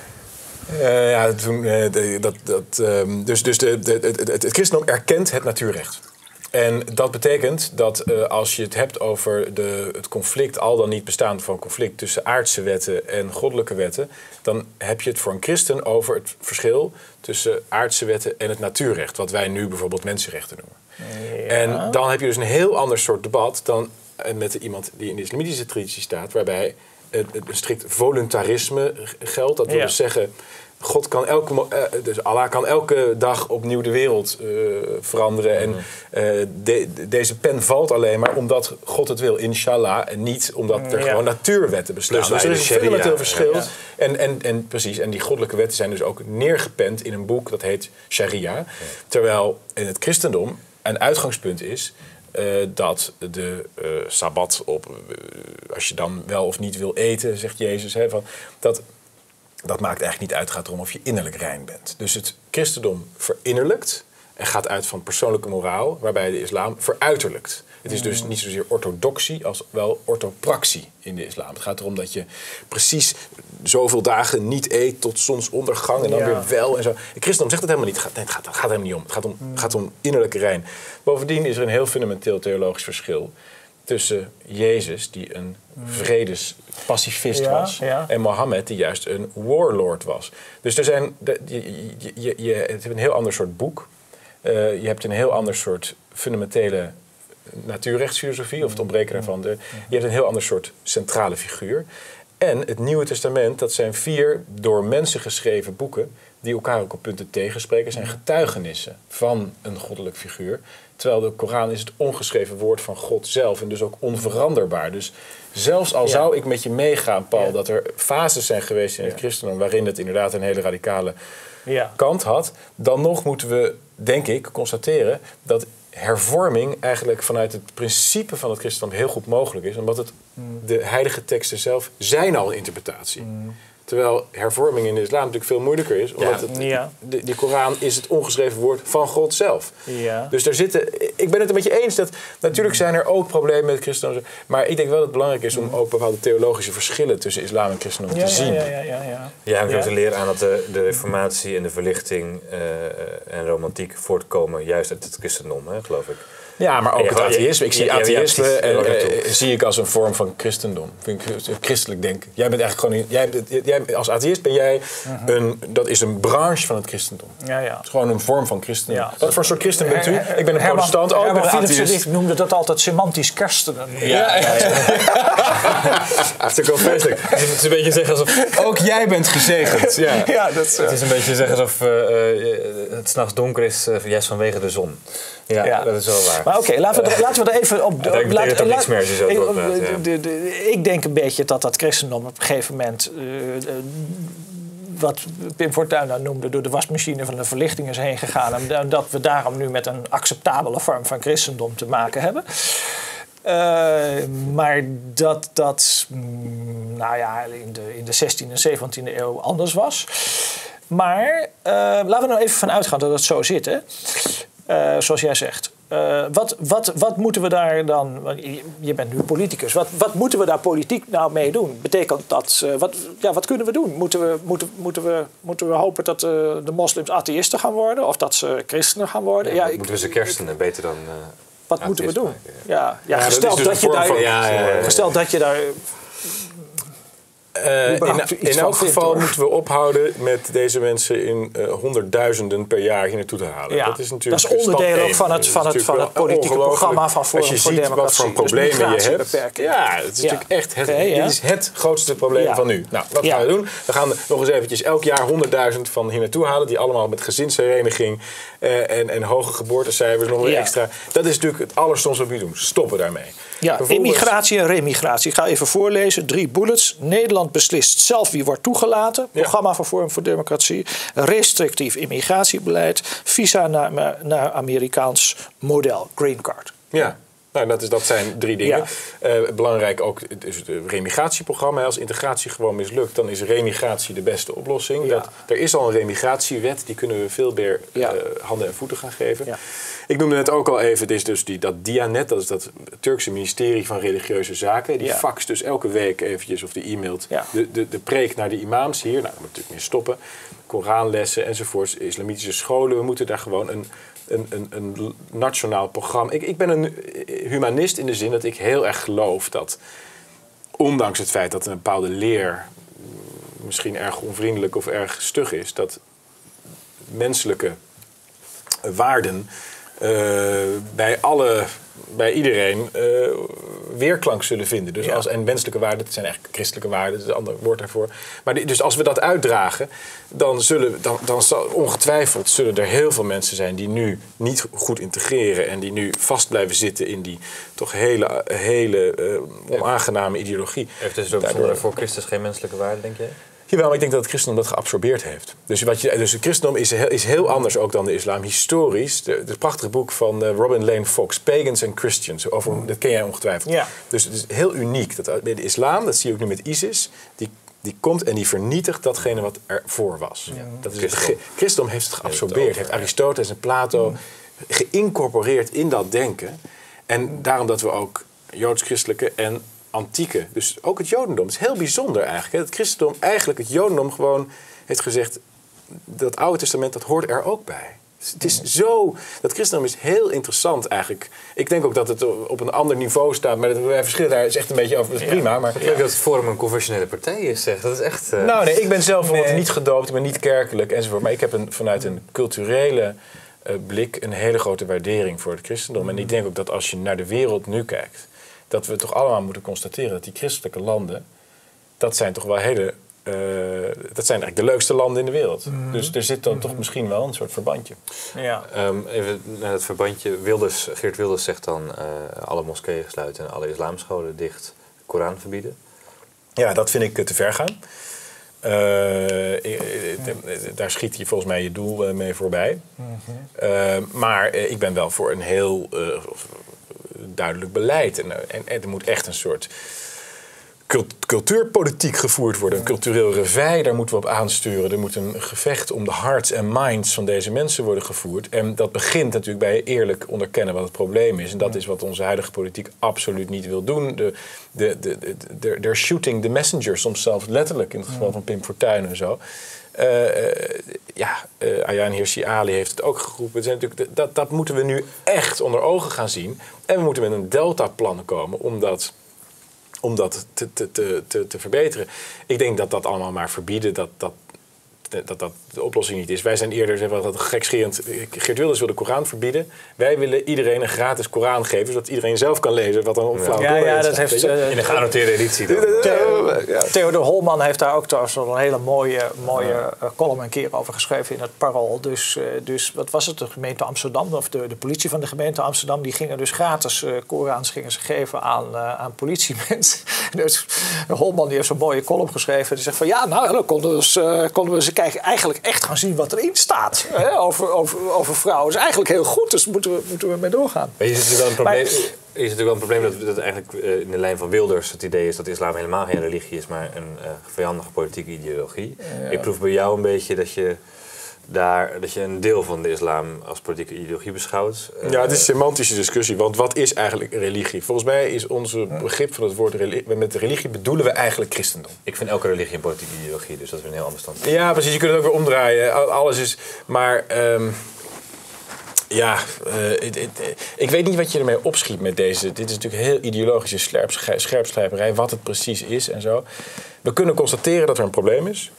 Uh, ja, toen, uh, de, dat, dat, um, dus dus de, de, de, het, het christendom erkent het natuurrecht. En dat betekent dat uh, als je het hebt over de, het conflict, al dan niet bestaande van conflict tussen aardse wetten en goddelijke wetten, dan heb je het voor een christen over het verschil tussen aardse wetten en het natuurrecht, wat wij nu bijvoorbeeld mensenrechten noemen. Ja. En dan heb je dus een heel ander soort debat dan met iemand die in de islamitische traditie staat, waarbij een, een strikt voluntarisme geldt. Dat wil ja. dus zeggen, God kan elke, dus Allah kan elke dag opnieuw de wereld uh, veranderen. En uh, de, de, deze pen valt alleen maar omdat God het wil, inshallah. En niet omdat er ja. gewoon natuurwetten bestaan. Dus, dus er is een fundamenteel verschil. Ja, ja. En, en, en, precies, en die goddelijke wetten zijn dus ook neergepend in een boek dat heet Sharia. Ja. Terwijl in het christendom een uitgangspunt is Uh, dat de uh, sabbat op, uh, als je dan wel of niet wil eten, zegt Jezus, hè, van, dat, dat maakt eigenlijk niet uit. Het gaat erom of je innerlijk rein bent. Dus het christendom verinnerlijkt en gaat uit van persoonlijke moraal, waarbij de islam veruiterlijkt. Het is dus niet zozeer orthodoxie als wel orthopraxie in de islam. Het gaat erom dat je precies zoveel dagen niet eet tot zonsondergang en dan ja. weer wel en zo. Het christendom zegt het helemaal niet. Het gaat, nee, het gaat, het gaat helemaal niet om. Het gaat om, het gaat om innerlijke rein. Bovendien is er een heel fundamenteel theologisch verschil tussen Jezus, die een vredespacifist ja, was, ja. en Mohammed, die juist een warlord was. Dus er zijn, de, je, je, je, je hebt een heel ander soort boek. Uh, je hebt een heel ander soort fundamentele natuurrechtsfilosofie, of het ontbreken daarvan. De, je hebt een heel ander soort centrale figuur. En het Nieuwe Testament, dat zijn vier door mensen geschreven boeken die elkaar ook op punten tegenspreken, zijn getuigenissen van een goddelijk figuur. Terwijl de Koran is het ongeschreven woord van God zelf en dus ook onveranderbaar. Dus zelfs al ja. zou ik met je meegaan, Paul, ja. dat er fases zijn geweest in het ja. christendom waarin het inderdaad een hele radicale ja. kant had, dan nog moeten we, denk ik, constateren dat hervorming eigenlijk vanuit het principe van het christendom heel goed mogelijk is, omdat het mm. de heilige teksten zelf zijn al een interpretatie. Mm. Terwijl hervorming in de islam natuurlijk veel moeilijker is, omdat ja. het, ja. de, die Koran is het ongeschreven woord van God zelf. Ja. Dus daar zitten, ik ben het een beetje eens dat natuurlijk zijn er ook problemen met het christendom, maar ik denk wel dat het belangrijk is om ook bepaalde theologische verschillen tussen islam en christendom ja, te zien. Ja, ja, ja, ja. ja we ja. leren aan dat de, de reformatie en de verlichting uh, en romantiek voortkomen juist uit het christendom, hè, geloof ik. Ja, maar ook ja, het atheïsme. Ik zie ja, atheïsme ja, en, uh, zie ik als een vorm van christendom. Vind ik christelijk denken. Jij bent eigenlijk gewoon... Jij, jij, als atheïst ben jij uh-huh. een... Dat is een branche van het christendom. Ja, ja. Het is gewoon een vorm van christendom. Ja. Wat voor soort christen bent u? Ik ben een Herman, protestant. Oh, ik ben een atheïst. Ik noemde dat altijd semantisch christenen. Ja, ja, ja. ja. Dat is ook wel feestelijk. Het is een beetje zeggen alsof... Ook jij bent gezegend. Ja. Ja, dat is, uh... Het is een beetje zeggen alsof uh, uh, het 's nachts donker is, uh, juist vanwege de zon. Ja, ja, dat is wel waar. Maar oké, okay, laten, uh, laten we er even op... Ja, ik laat, laat, meer als je zo ik, doorpraat, ja. de, de, ik denk een beetje dat dat christendom op een gegeven moment... Uh, uh, wat Pim Fortuyn nou noemde, door de wasmachine van de verlichting is heen gegaan. En dat we daarom nu met een acceptabele vorm van christendom te maken hebben. Uh, maar dat dat nou ja, in de, in de zestiende en zeventiende eeuw anders was. Maar uh, laten we nou even van uitgaan dat het zo zit, hè? Uh, zoals jij zegt. Uh, wat, wat, wat moeten we daar dan... Je, je bent nu politicus. Wat, wat moeten we daar politiek nou mee doen? Betekent dat... Uh, wat, ja, wat kunnen we doen? Moeten we, moeten, moeten we, moeten we hopen dat uh, de moslims atheïsten gaan worden? Of dat ze christenen gaan worden? Ja, ja, moeten we ze kerstenen beter dan... Uh, wat moeten we doen? Ja, ja, ja, gesteld, dat, dus dat, je daar, ja, ja, ja, ja. gesteld dat je daar... Uh, in, in elk geval vindt, moeten we ophouden met deze mensen in uh, honderdduizenden per jaar hier naartoe te halen. Ja, dat is natuurlijk dat is onderdeel ook van het, van het, van het politieke programma van Forum voor Democratie. Als je ziet wat voor problemen je hebt. Ja, het is ja. natuurlijk echt het, okay, ja. dit is het grootste probleem ja. van nu. Nou, wat ja. gaan we doen? We gaan nog eens eventjes elk jaar honderdduizend van hier naartoe halen. Die allemaal met gezinshereniging uh, en, en hoge geboortecijfers nog weer ja. extra. Dat is natuurlijk het allerstomste wat we doen. Stoppen daarmee. Ja, immigratie en remigratie. Ik ga even voorlezen. Drie bullets. Nederland beslist zelf wie wordt toegelaten. Ja. Programma van Forum voor Democratie. Restrictief immigratiebeleid. Visa naar, naar Amerikaans model. Green card. Ja. Nou, dat, is, dat zijn drie dingen. Ja. Uh, belangrijk ook dus het remigratieprogramma. Als integratie gewoon mislukt, dan is remigratie de beste oplossing. Ja. Dat, er is al een remigratiewet, die kunnen we veel meer ja. uh, handen en voeten gaan geven. Ja. Ik noemde net ook al even, dit is dus die, dat Diyanet, dat is dat Turkse ministerie van Religieuze Zaken. Die ja. faxt dus elke week eventjes, of die e-mailt, ja. de, de, de preek naar de imams hier. Nou, daar moet natuurlijk mee stoppen. Koranlessen enzovoorts, islamitische scholen. We moeten daar gewoon een... Een, een, een nationaal programma. Ik, ik ben een humanist in de zin dat ik heel erg geloof dat, ondanks het feit dat een bepaalde leer misschien erg onvriendelijk of erg stug is, dat menselijke waarden uh, bij alle, bij iedereen uh, weerklank zullen vinden. Dus ja. als, en menselijke waarden, dat zijn eigenlijk christelijke waarden, dat is een ander woord daarvoor. Maar die, dus als we dat uitdragen, dan zullen, dan, dan zal, ongetwijfeld zullen er heel veel mensen zijn die nu niet goed integreren en die nu vast blijven zitten in die toch hele, hele uh, onaangename ideologie. Heeft dus ook Daardoor, voor Christus geen menselijke waarden, denk jij? Jawel, maar ik denk dat het christendom dat geabsorbeerd heeft. Dus, wat je, dus het christendom is heel, is heel anders ook dan de islam. Historisch, het prachtige boek van uh, Robin Lane Fox, Pagans and Christians. Over, dat ken jij ongetwijfeld. Ja. Dus het is heel uniek. Dat bij de islam, dat zie je ook nu met ISIS, die, die komt en die vernietigt datgene wat ervoor was. Ja. Dat is het christendom heeft het geabsorbeerd. Heeft Aristoteles en Plato geïncorporeerd in dat denken. En daarom dat we ook joods-christelijke en antieke, dus ook het jodendom. Het is heel bijzonder eigenlijk. Hè? Het christendom, eigenlijk het jodendom gewoon heeft gezegd, dat Oude Testament, dat hoort er ook bij. Het is zo, dat christendom is heel interessant eigenlijk. Ik denk ook dat het op een ander niveau staat, maar dat wij verschillen daar is echt een beetje over, dat is prima. Ja, maar ik denk dat het Forum een confessionele partij is, zeg. Dat is echt... Uh... Nou nee, ik ben zelf nee. niet gedoopt, ik ben niet kerkelijk enzovoort, maar ik heb een, vanuit een culturele uh, blik een hele grote waardering voor het christendom. Mm. En ik denk ook dat als je naar de wereld nu kijkt, dat we toch allemaal moeten constateren dat die christelijke landen, dat zijn toch wel hele, uh, dat zijn eigenlijk de leukste landen in de wereld. Mm-hmm. Dus er zit dan mm-hmm. toch misschien wel een soort verbandje. Ja. Um, even naar het verbandje. Wilders, Geert Wilders zegt dan uh, alle moskeeën sluiten en alle islamscholen dicht, Koran verbieden. Ja, dat vind ik te ver gaan. Uh, daar schiet je volgens mij je doel mee voorbij. Mm-hmm. Uh, maar uh, ik ben wel voor een heel Uh, duidelijk beleid. En, en, en er moet echt een soort cultuurpolitiek gevoerd worden. Een cultureel reveil, daar moeten we op aansturen. Er moet een gevecht om de hearts en minds van deze mensen worden gevoerd. En dat begint natuurlijk bij eerlijk onderkennen wat het probleem is. En dat is wat onze huidige politiek absoluut niet wil doen. De, de, de, de, de, they're shooting the messenger, soms zelfs letterlijk, in het geval van Pim Fortuyn en zo. Uh, uh, ja, uh, Ayaan Hirsi Ali heeft het ook geroepen. Het zijn natuurlijk, dat, dat moeten we nu echt onder ogen gaan zien. En we moeten met een deltaplan komen om dat, om dat te, te, te, te verbeteren. Ik denk dat dat allemaal maar verbieden, dat dat, dat, dat de oplossing niet is. Wij zijn eerder, zeg maar, dat gekscherend, Geert Wilders wil de Koran verbieden. Wij willen iedereen een gratis Koran geven, zodat iedereen zelf kan lezen wat dan op flauw ja, ja, dat heeft uh, in een geannoteerde editie. Dan. Theo, ja. Theodor Holman heeft daar ook trouwens nog een hele mooie, mooie uh, column een keer over geschreven in het Parool. Dus, uh, dus wat was het, de gemeente Amsterdam, of de, de politie van de gemeente Amsterdam, die gingen dus gratis uh, Korans gingen ze geven aan, uh, aan politiemensen. Dus Holman die heeft zo'n mooie column geschreven. Die zegt van ja, nou, dan konden we eens, uh, konden we eens kijken, eigenlijk echt gaan zien wat erin staat hè, over, over, over vrouwen. Dat is eigenlijk heel goed, dus moeten we, moeten we mee doorgaan. Maar is het natuurlijk wel een probleem, maar, is het natuurlijk wel een probleem dat, dat eigenlijk uh, in de lijn van Wilders het idee is dat de islam helemaal geen religie is, maar een uh, vijandige politieke ideologie. Ja. Ik proef bij jou een beetje dat je daar, dat je een deel van de islam als politieke ideologie beschouwt. Uh, ja, het is een semantische discussie, want wat is eigenlijk religie? Volgens mij is onze begrip van het woord religie, met religie bedoelen we eigenlijk christendom. Ik vind elke religie een politieke ideologie, dus dat is een heel ander standpunt. Ja, precies, je kunt het ook weer omdraaien. Alles is, maar Um, Ja, uh, it, it, ik weet niet wat je ermee opschiet met deze. Dit is natuurlijk heel ideologische scherp, scherpslijperij, wat het precies is en zo. We kunnen constateren dat er een probleem is.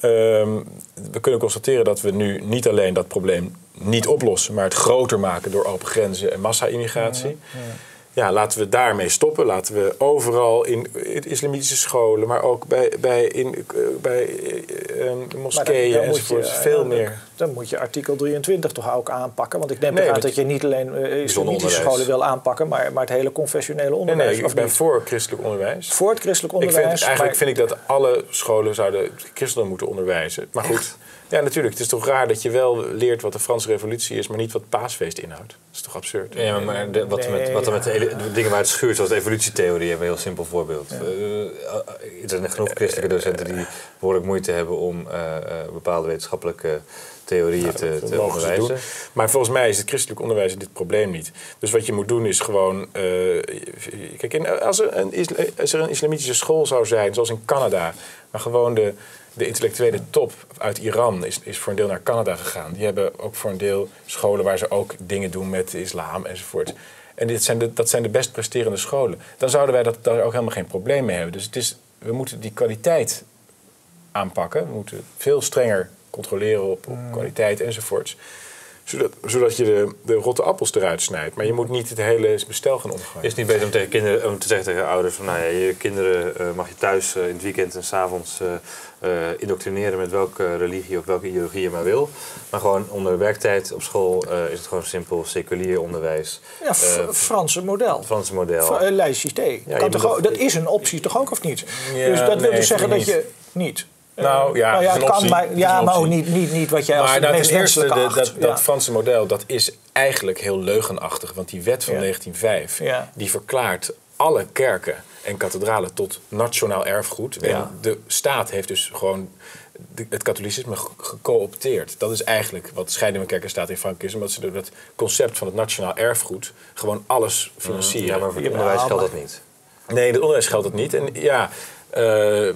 Um, we kunnen constateren dat we nu niet alleen dat probleem niet oplossen, maar het groter maken door open grenzen en massa-immigratie. Ja, ja. Ja, laten we daarmee stoppen. Laten we overal in, in islamitische scholen, maar ook bij, bij, in, bij uh, moskeeën dan, dan enzovoort, veel ja, meer. Dan moet je artikel drieëntwintig toch ook aanpakken. Want ik neem nee, aan dat je niet alleen uh, islamitische scholen wil aanpakken, maar, maar het hele confessionele onderwijs. Nee, nee, ik ben voor christelijk onderwijs. Voor het christelijk onderwijs. Ik vind, eigenlijk maar... vind ik dat alle scholen zouden christendom moeten onderwijzen. Maar goed. Echt? Ja, natuurlijk. Het is toch raar dat je wel leert wat de Franse revolutie is, maar niet wat paasfeest inhoudt. Dat is toch absurd? Ja, maar de, wat, nee, met, wat er met de, de dingen waar het schuurt, zoals de evolutietheorie, hebben we een heel simpel voorbeeld. Ja. Uh, er zijn genoeg christelijke docenten die behoorlijk moeite hebben om uh, uh, bepaalde wetenschappelijke theorieën nou, te, te onderwijzen. Maar volgens mij is het christelijk onderwijs dit probleem niet. Dus wat je moet doen is gewoon... Uh, kijk, in, als, er een, als er een islamitische school zou zijn, zoals in Canada, maar gewoon de... De intellectuele top uit Iran is, is voor een deel naar Canada gegaan. Die hebben ook voor een deel scholen waar ze ook dingen doen met de islam enzovoort. En dit zijn de, dat zijn de best presterende scholen. Dan zouden wij dat, daar ook helemaal geen probleem mee hebben. Dus het is, we moeten die kwaliteit aanpakken. We moeten veel strenger controleren op, op kwaliteit enzovoorts. Zodat, zodat je de, de rotte appels eruit snijdt. Maar je moet niet het hele bestel gaan omgooien. Is het niet beter om, tegen kinderen, om te zeggen tegen ouders van, nou ja, je kinderen uh, mag je thuis uh, in het weekend en 's avonds uh, uh, indoctrineren met welke religie of welke ideologie je maar wil. Maar gewoon onder werktijd op school uh, is het gewoon simpel seculier onderwijs. Ja, f- uh, Franse model. Franse model. Uh, Laïcité. Ja, dat, toch, dat is een optie toch ook of niet? Ja, dus dat nee, wil dus zeggen dat je niet... Nou ja, nou ja, het kan, optie, maar, ja maar ook niet, niet, niet wat jij als maar het meest wenselijk acht. Dat, ja. dat Franse model, dat is eigenlijk heel leugenachtig. Want die wet van ja. negentien vijf, ja. die verklaart alle kerken en kathedralen tot nationaal erfgoed. Ja. En de staat heeft dus gewoon de, het katholicisme gecoopteerd. Dat is eigenlijk wat scheiding van kerk en staat in Frankrijk is. Omdat ze door dat concept van het nationaal erfgoed gewoon alles financieren. Ja, maar voor het onderwijs geldt dat niet. Nee, in het onderwijs geldt dat niet. En ja... Uh,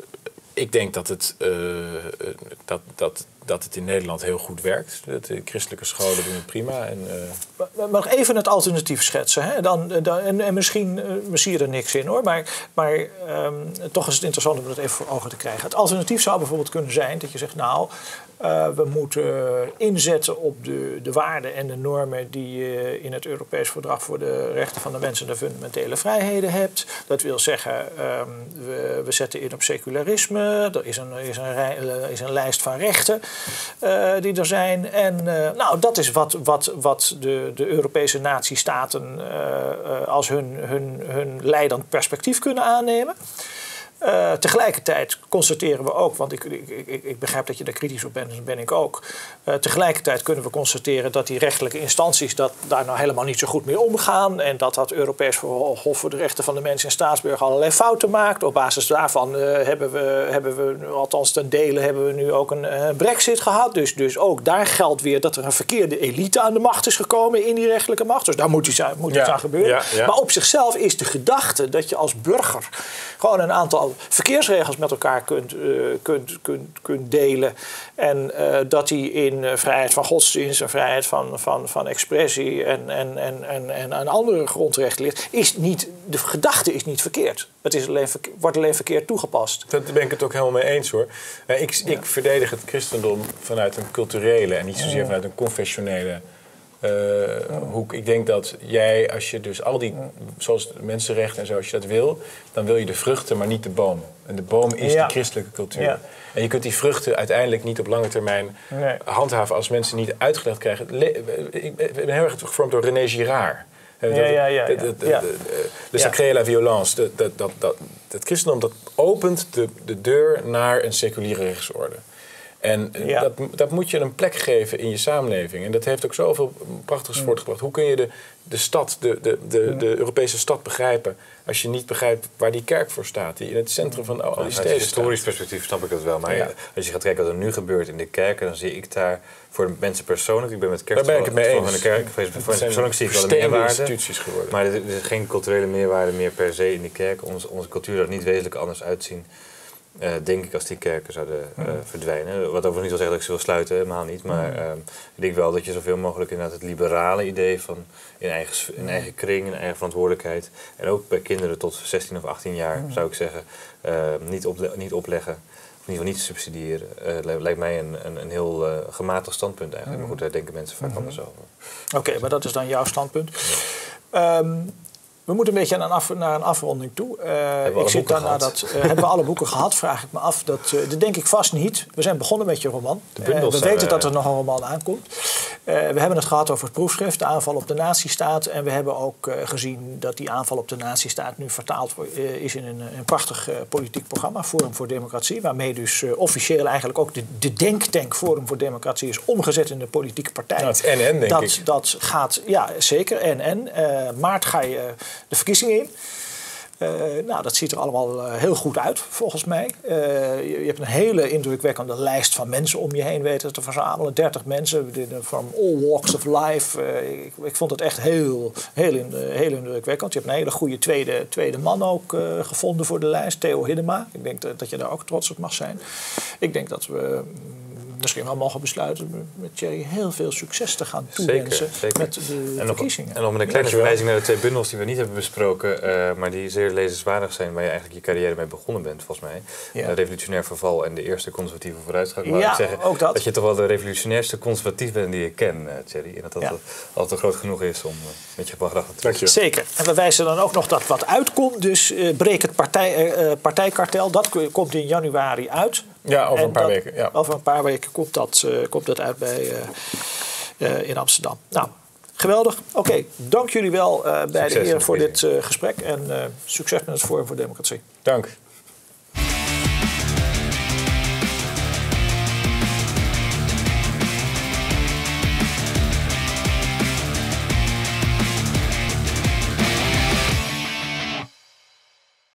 Ik denk dat het, uh, dat, dat, dat het in Nederland heel goed werkt. De christelijke scholen doen het prima. En, uh... maar, maar even het alternatief schetsen. Hè? Dan, dan, en, en misschien uh, zie je er niks in hoor. Maar, maar um, toch is het interessant om dat even voor ogen te krijgen. Het alternatief zou bijvoorbeeld kunnen zijn dat je zegt... nou, uh, we moeten inzetten op de, de waarden en de normen... die je in het Europees Verdrag voor de rechten van de mens en de fundamentele vrijheden hebt. Dat wil zeggen, um, we, we zetten in op secularisme. Er is een, is een, rij, is een lijst van rechten uh, die er zijn. En uh, nou, dat is wat, wat, wat de, de Europese natiestaten uh, uh, als hun, hun, hun leidend perspectief kunnen aannemen. Uh, tegelijkertijd constateren we ook, want ik, ik, ik, ik begrijp dat je daar kritisch op bent, dus dat ben ik ook. Uh, tegelijkertijd kunnen we constateren dat die rechtelijke instanties dat daar nou helemaal niet zo goed mee omgaan. En dat dat Europees Hof voor de Rechten van de Mens in Straatsburg allerlei fouten maakt. Op basis daarvan uh, hebben, we, hebben we, althans ten dele, hebben we nu ook een uh, brexit gehad. Dus, dus ook daar geldt weer dat er een verkeerde elite aan de macht is gekomen in die rechtelijke macht. Dus daar moet iets aan, moet ja, iets aan gebeuren. Ja, ja. Maar op zichzelf is de gedachte dat je als burger gewoon een aantal verkeersregels met elkaar kunt, uh, kunt, kunt, kunt delen. En uh, dat die in uh, vrijheid van godsdienst en vrijheid van, van, van expressie en, en, en, en, en een andere grondrechten ligt, is niet, de gedachte is niet verkeerd. Het is alleen verkeerd, wordt alleen verkeerd toegepast. Daar ben ik het ook helemaal mee eens hoor. Uh, ik, ja. ik verdedig het christendom vanuit een culturele en niet zozeer vanuit een confessionele Uh, hoek. Ik denk dat jij, als je dus al die, zoals mensenrechten en zo, als je dat wil, dan wil je de vruchten, maar niet de boom. En de boom is ja. de christelijke cultuur. Ja. En je kunt die vruchten uiteindelijk niet op lange termijn nee. handhaven als mensen niet uitgelegd krijgen. Le- ik ben heel erg gevormd door René Girard. Ja, ja, ja. De, de, de, de, de sacré à la violence. De, de, dat, dat, het christendom dat opent de, de deur naar een seculiere rechtsorde. En ja. dat, dat moet je een plek geven in je samenleving. En dat heeft ook zoveel prachtigs mm. voortgebracht. Hoe kun je de, de stad, de, de, de, de Europese stad begrijpen als je niet begrijpt waar die kerk voor staat, die in het centrum van al die ja, steden uit historisch perspectief snap ik dat wel. Maar ja. als je gaat kijken wat er nu gebeurt in de kerken, dan zie ik daar voor de mensen persoonlijk, ik ben met kerst daar ben ik het mee eens. Van de kerk, voor mensen persoonlijk zie ik wel een meerwaarde. Instituties geworden. Maar er is geen culturele meerwaarde meer per se in de kerk. Onze, onze cultuur zou er niet wezenlijk anders uitzien Uh, denk ik als die kerken zouden uh, verdwijnen. Wat overigens niet wil zeggen dat ik ze wil sluiten, helemaal niet. Maar uh, ik denk wel dat je zoveel mogelijk inderdaad het liberale idee van in eigen, in eigen kring, in eigen verantwoordelijkheid. En ook bij kinderen tot zestien of achttien jaar zou ik zeggen, uh, niet, ople- niet opleggen. Of in ieder geval niet subsidiëren. Uh, lijkt mij een, een, een heel uh, gematigd standpunt eigenlijk. Maar goed, daar denken mensen vaak anders over. Oké, okay, maar dat is dan jouw standpunt. Ja. Um, We moeten een beetje naar een, af, naar een afronding toe. Uh, ik zit daarna dat uh, hebben we alle boeken gehad, vraag ik me af. Dat, uh, dat denk ik vast niet. We zijn begonnen met je roman. Uh, we weten dat er nog een roman aankomt. Uh, we hebben het gehad over het proefschrift, de aanval op de nazistaat. En we hebben ook uh, gezien dat die aanval op de nazistaat nu vertaald uh, is in een, een prachtig uh, politiek programma, Forum voor Democratie. Waarmee dus uh, officieel eigenlijk ook de, de denktank Forum voor Democratie is omgezet in de politieke partij. Nou, het is en en, denk dat, ik. Dat gaat, ja, zeker. En en. Uh, maart ga je uh, de verkiezingen in. Uh, nou, dat ziet er allemaal uh, heel goed uit, volgens mij. Uh, je, je hebt een hele indrukwekkende lijst van mensen om je heen weten te verzamelen. dertig mensen, van all walks of life. Uh, ik, ik vond het echt heel, heel, in, uh, heel indrukwekkend. Je hebt een hele goede tweede, tweede man ook uh, gevonden voor de lijst, Theo Hiddema. Ik denk dat, dat je daar ook trots op mag zijn. Ik denk dat we misschien wel mogen besluiten met Thierry heel veel succes te gaan toewensen zeker, zeker. met de en verkiezingen. Nog, en nog met een kleine verwijzing naar de twee bundels die we niet hebben besproken, uh, maar die zeer lezenswaardig zijn, waar je eigenlijk je carrière mee begonnen bent, volgens mij. Ja. Uh, Revolutionair Verval en de eerste conservatieve vooruitgang. Maar ja, ik zeggen ook dat. dat je toch wel de revolutionairste conservatief bent die ik ken, uh, Thierry. En dat dat ja. altijd groot genoeg is om uh, met je gedachten te doen. Zeker. En we wijzen dan ook nog dat wat uitkomt. Dus uh, breek het partij, uh, partijkartel. Dat komt in januari uit. Ja, over en een paar dat, weken. Ja. Over een paar weken komt dat, uh, komt dat uit bij, uh, uh, in Amsterdam. Nou, geweldig. Oké, okay, dank jullie wel uh, bij de heren voor dit uh, gesprek. En uh, succes met het Forum voor Democratie. Dank.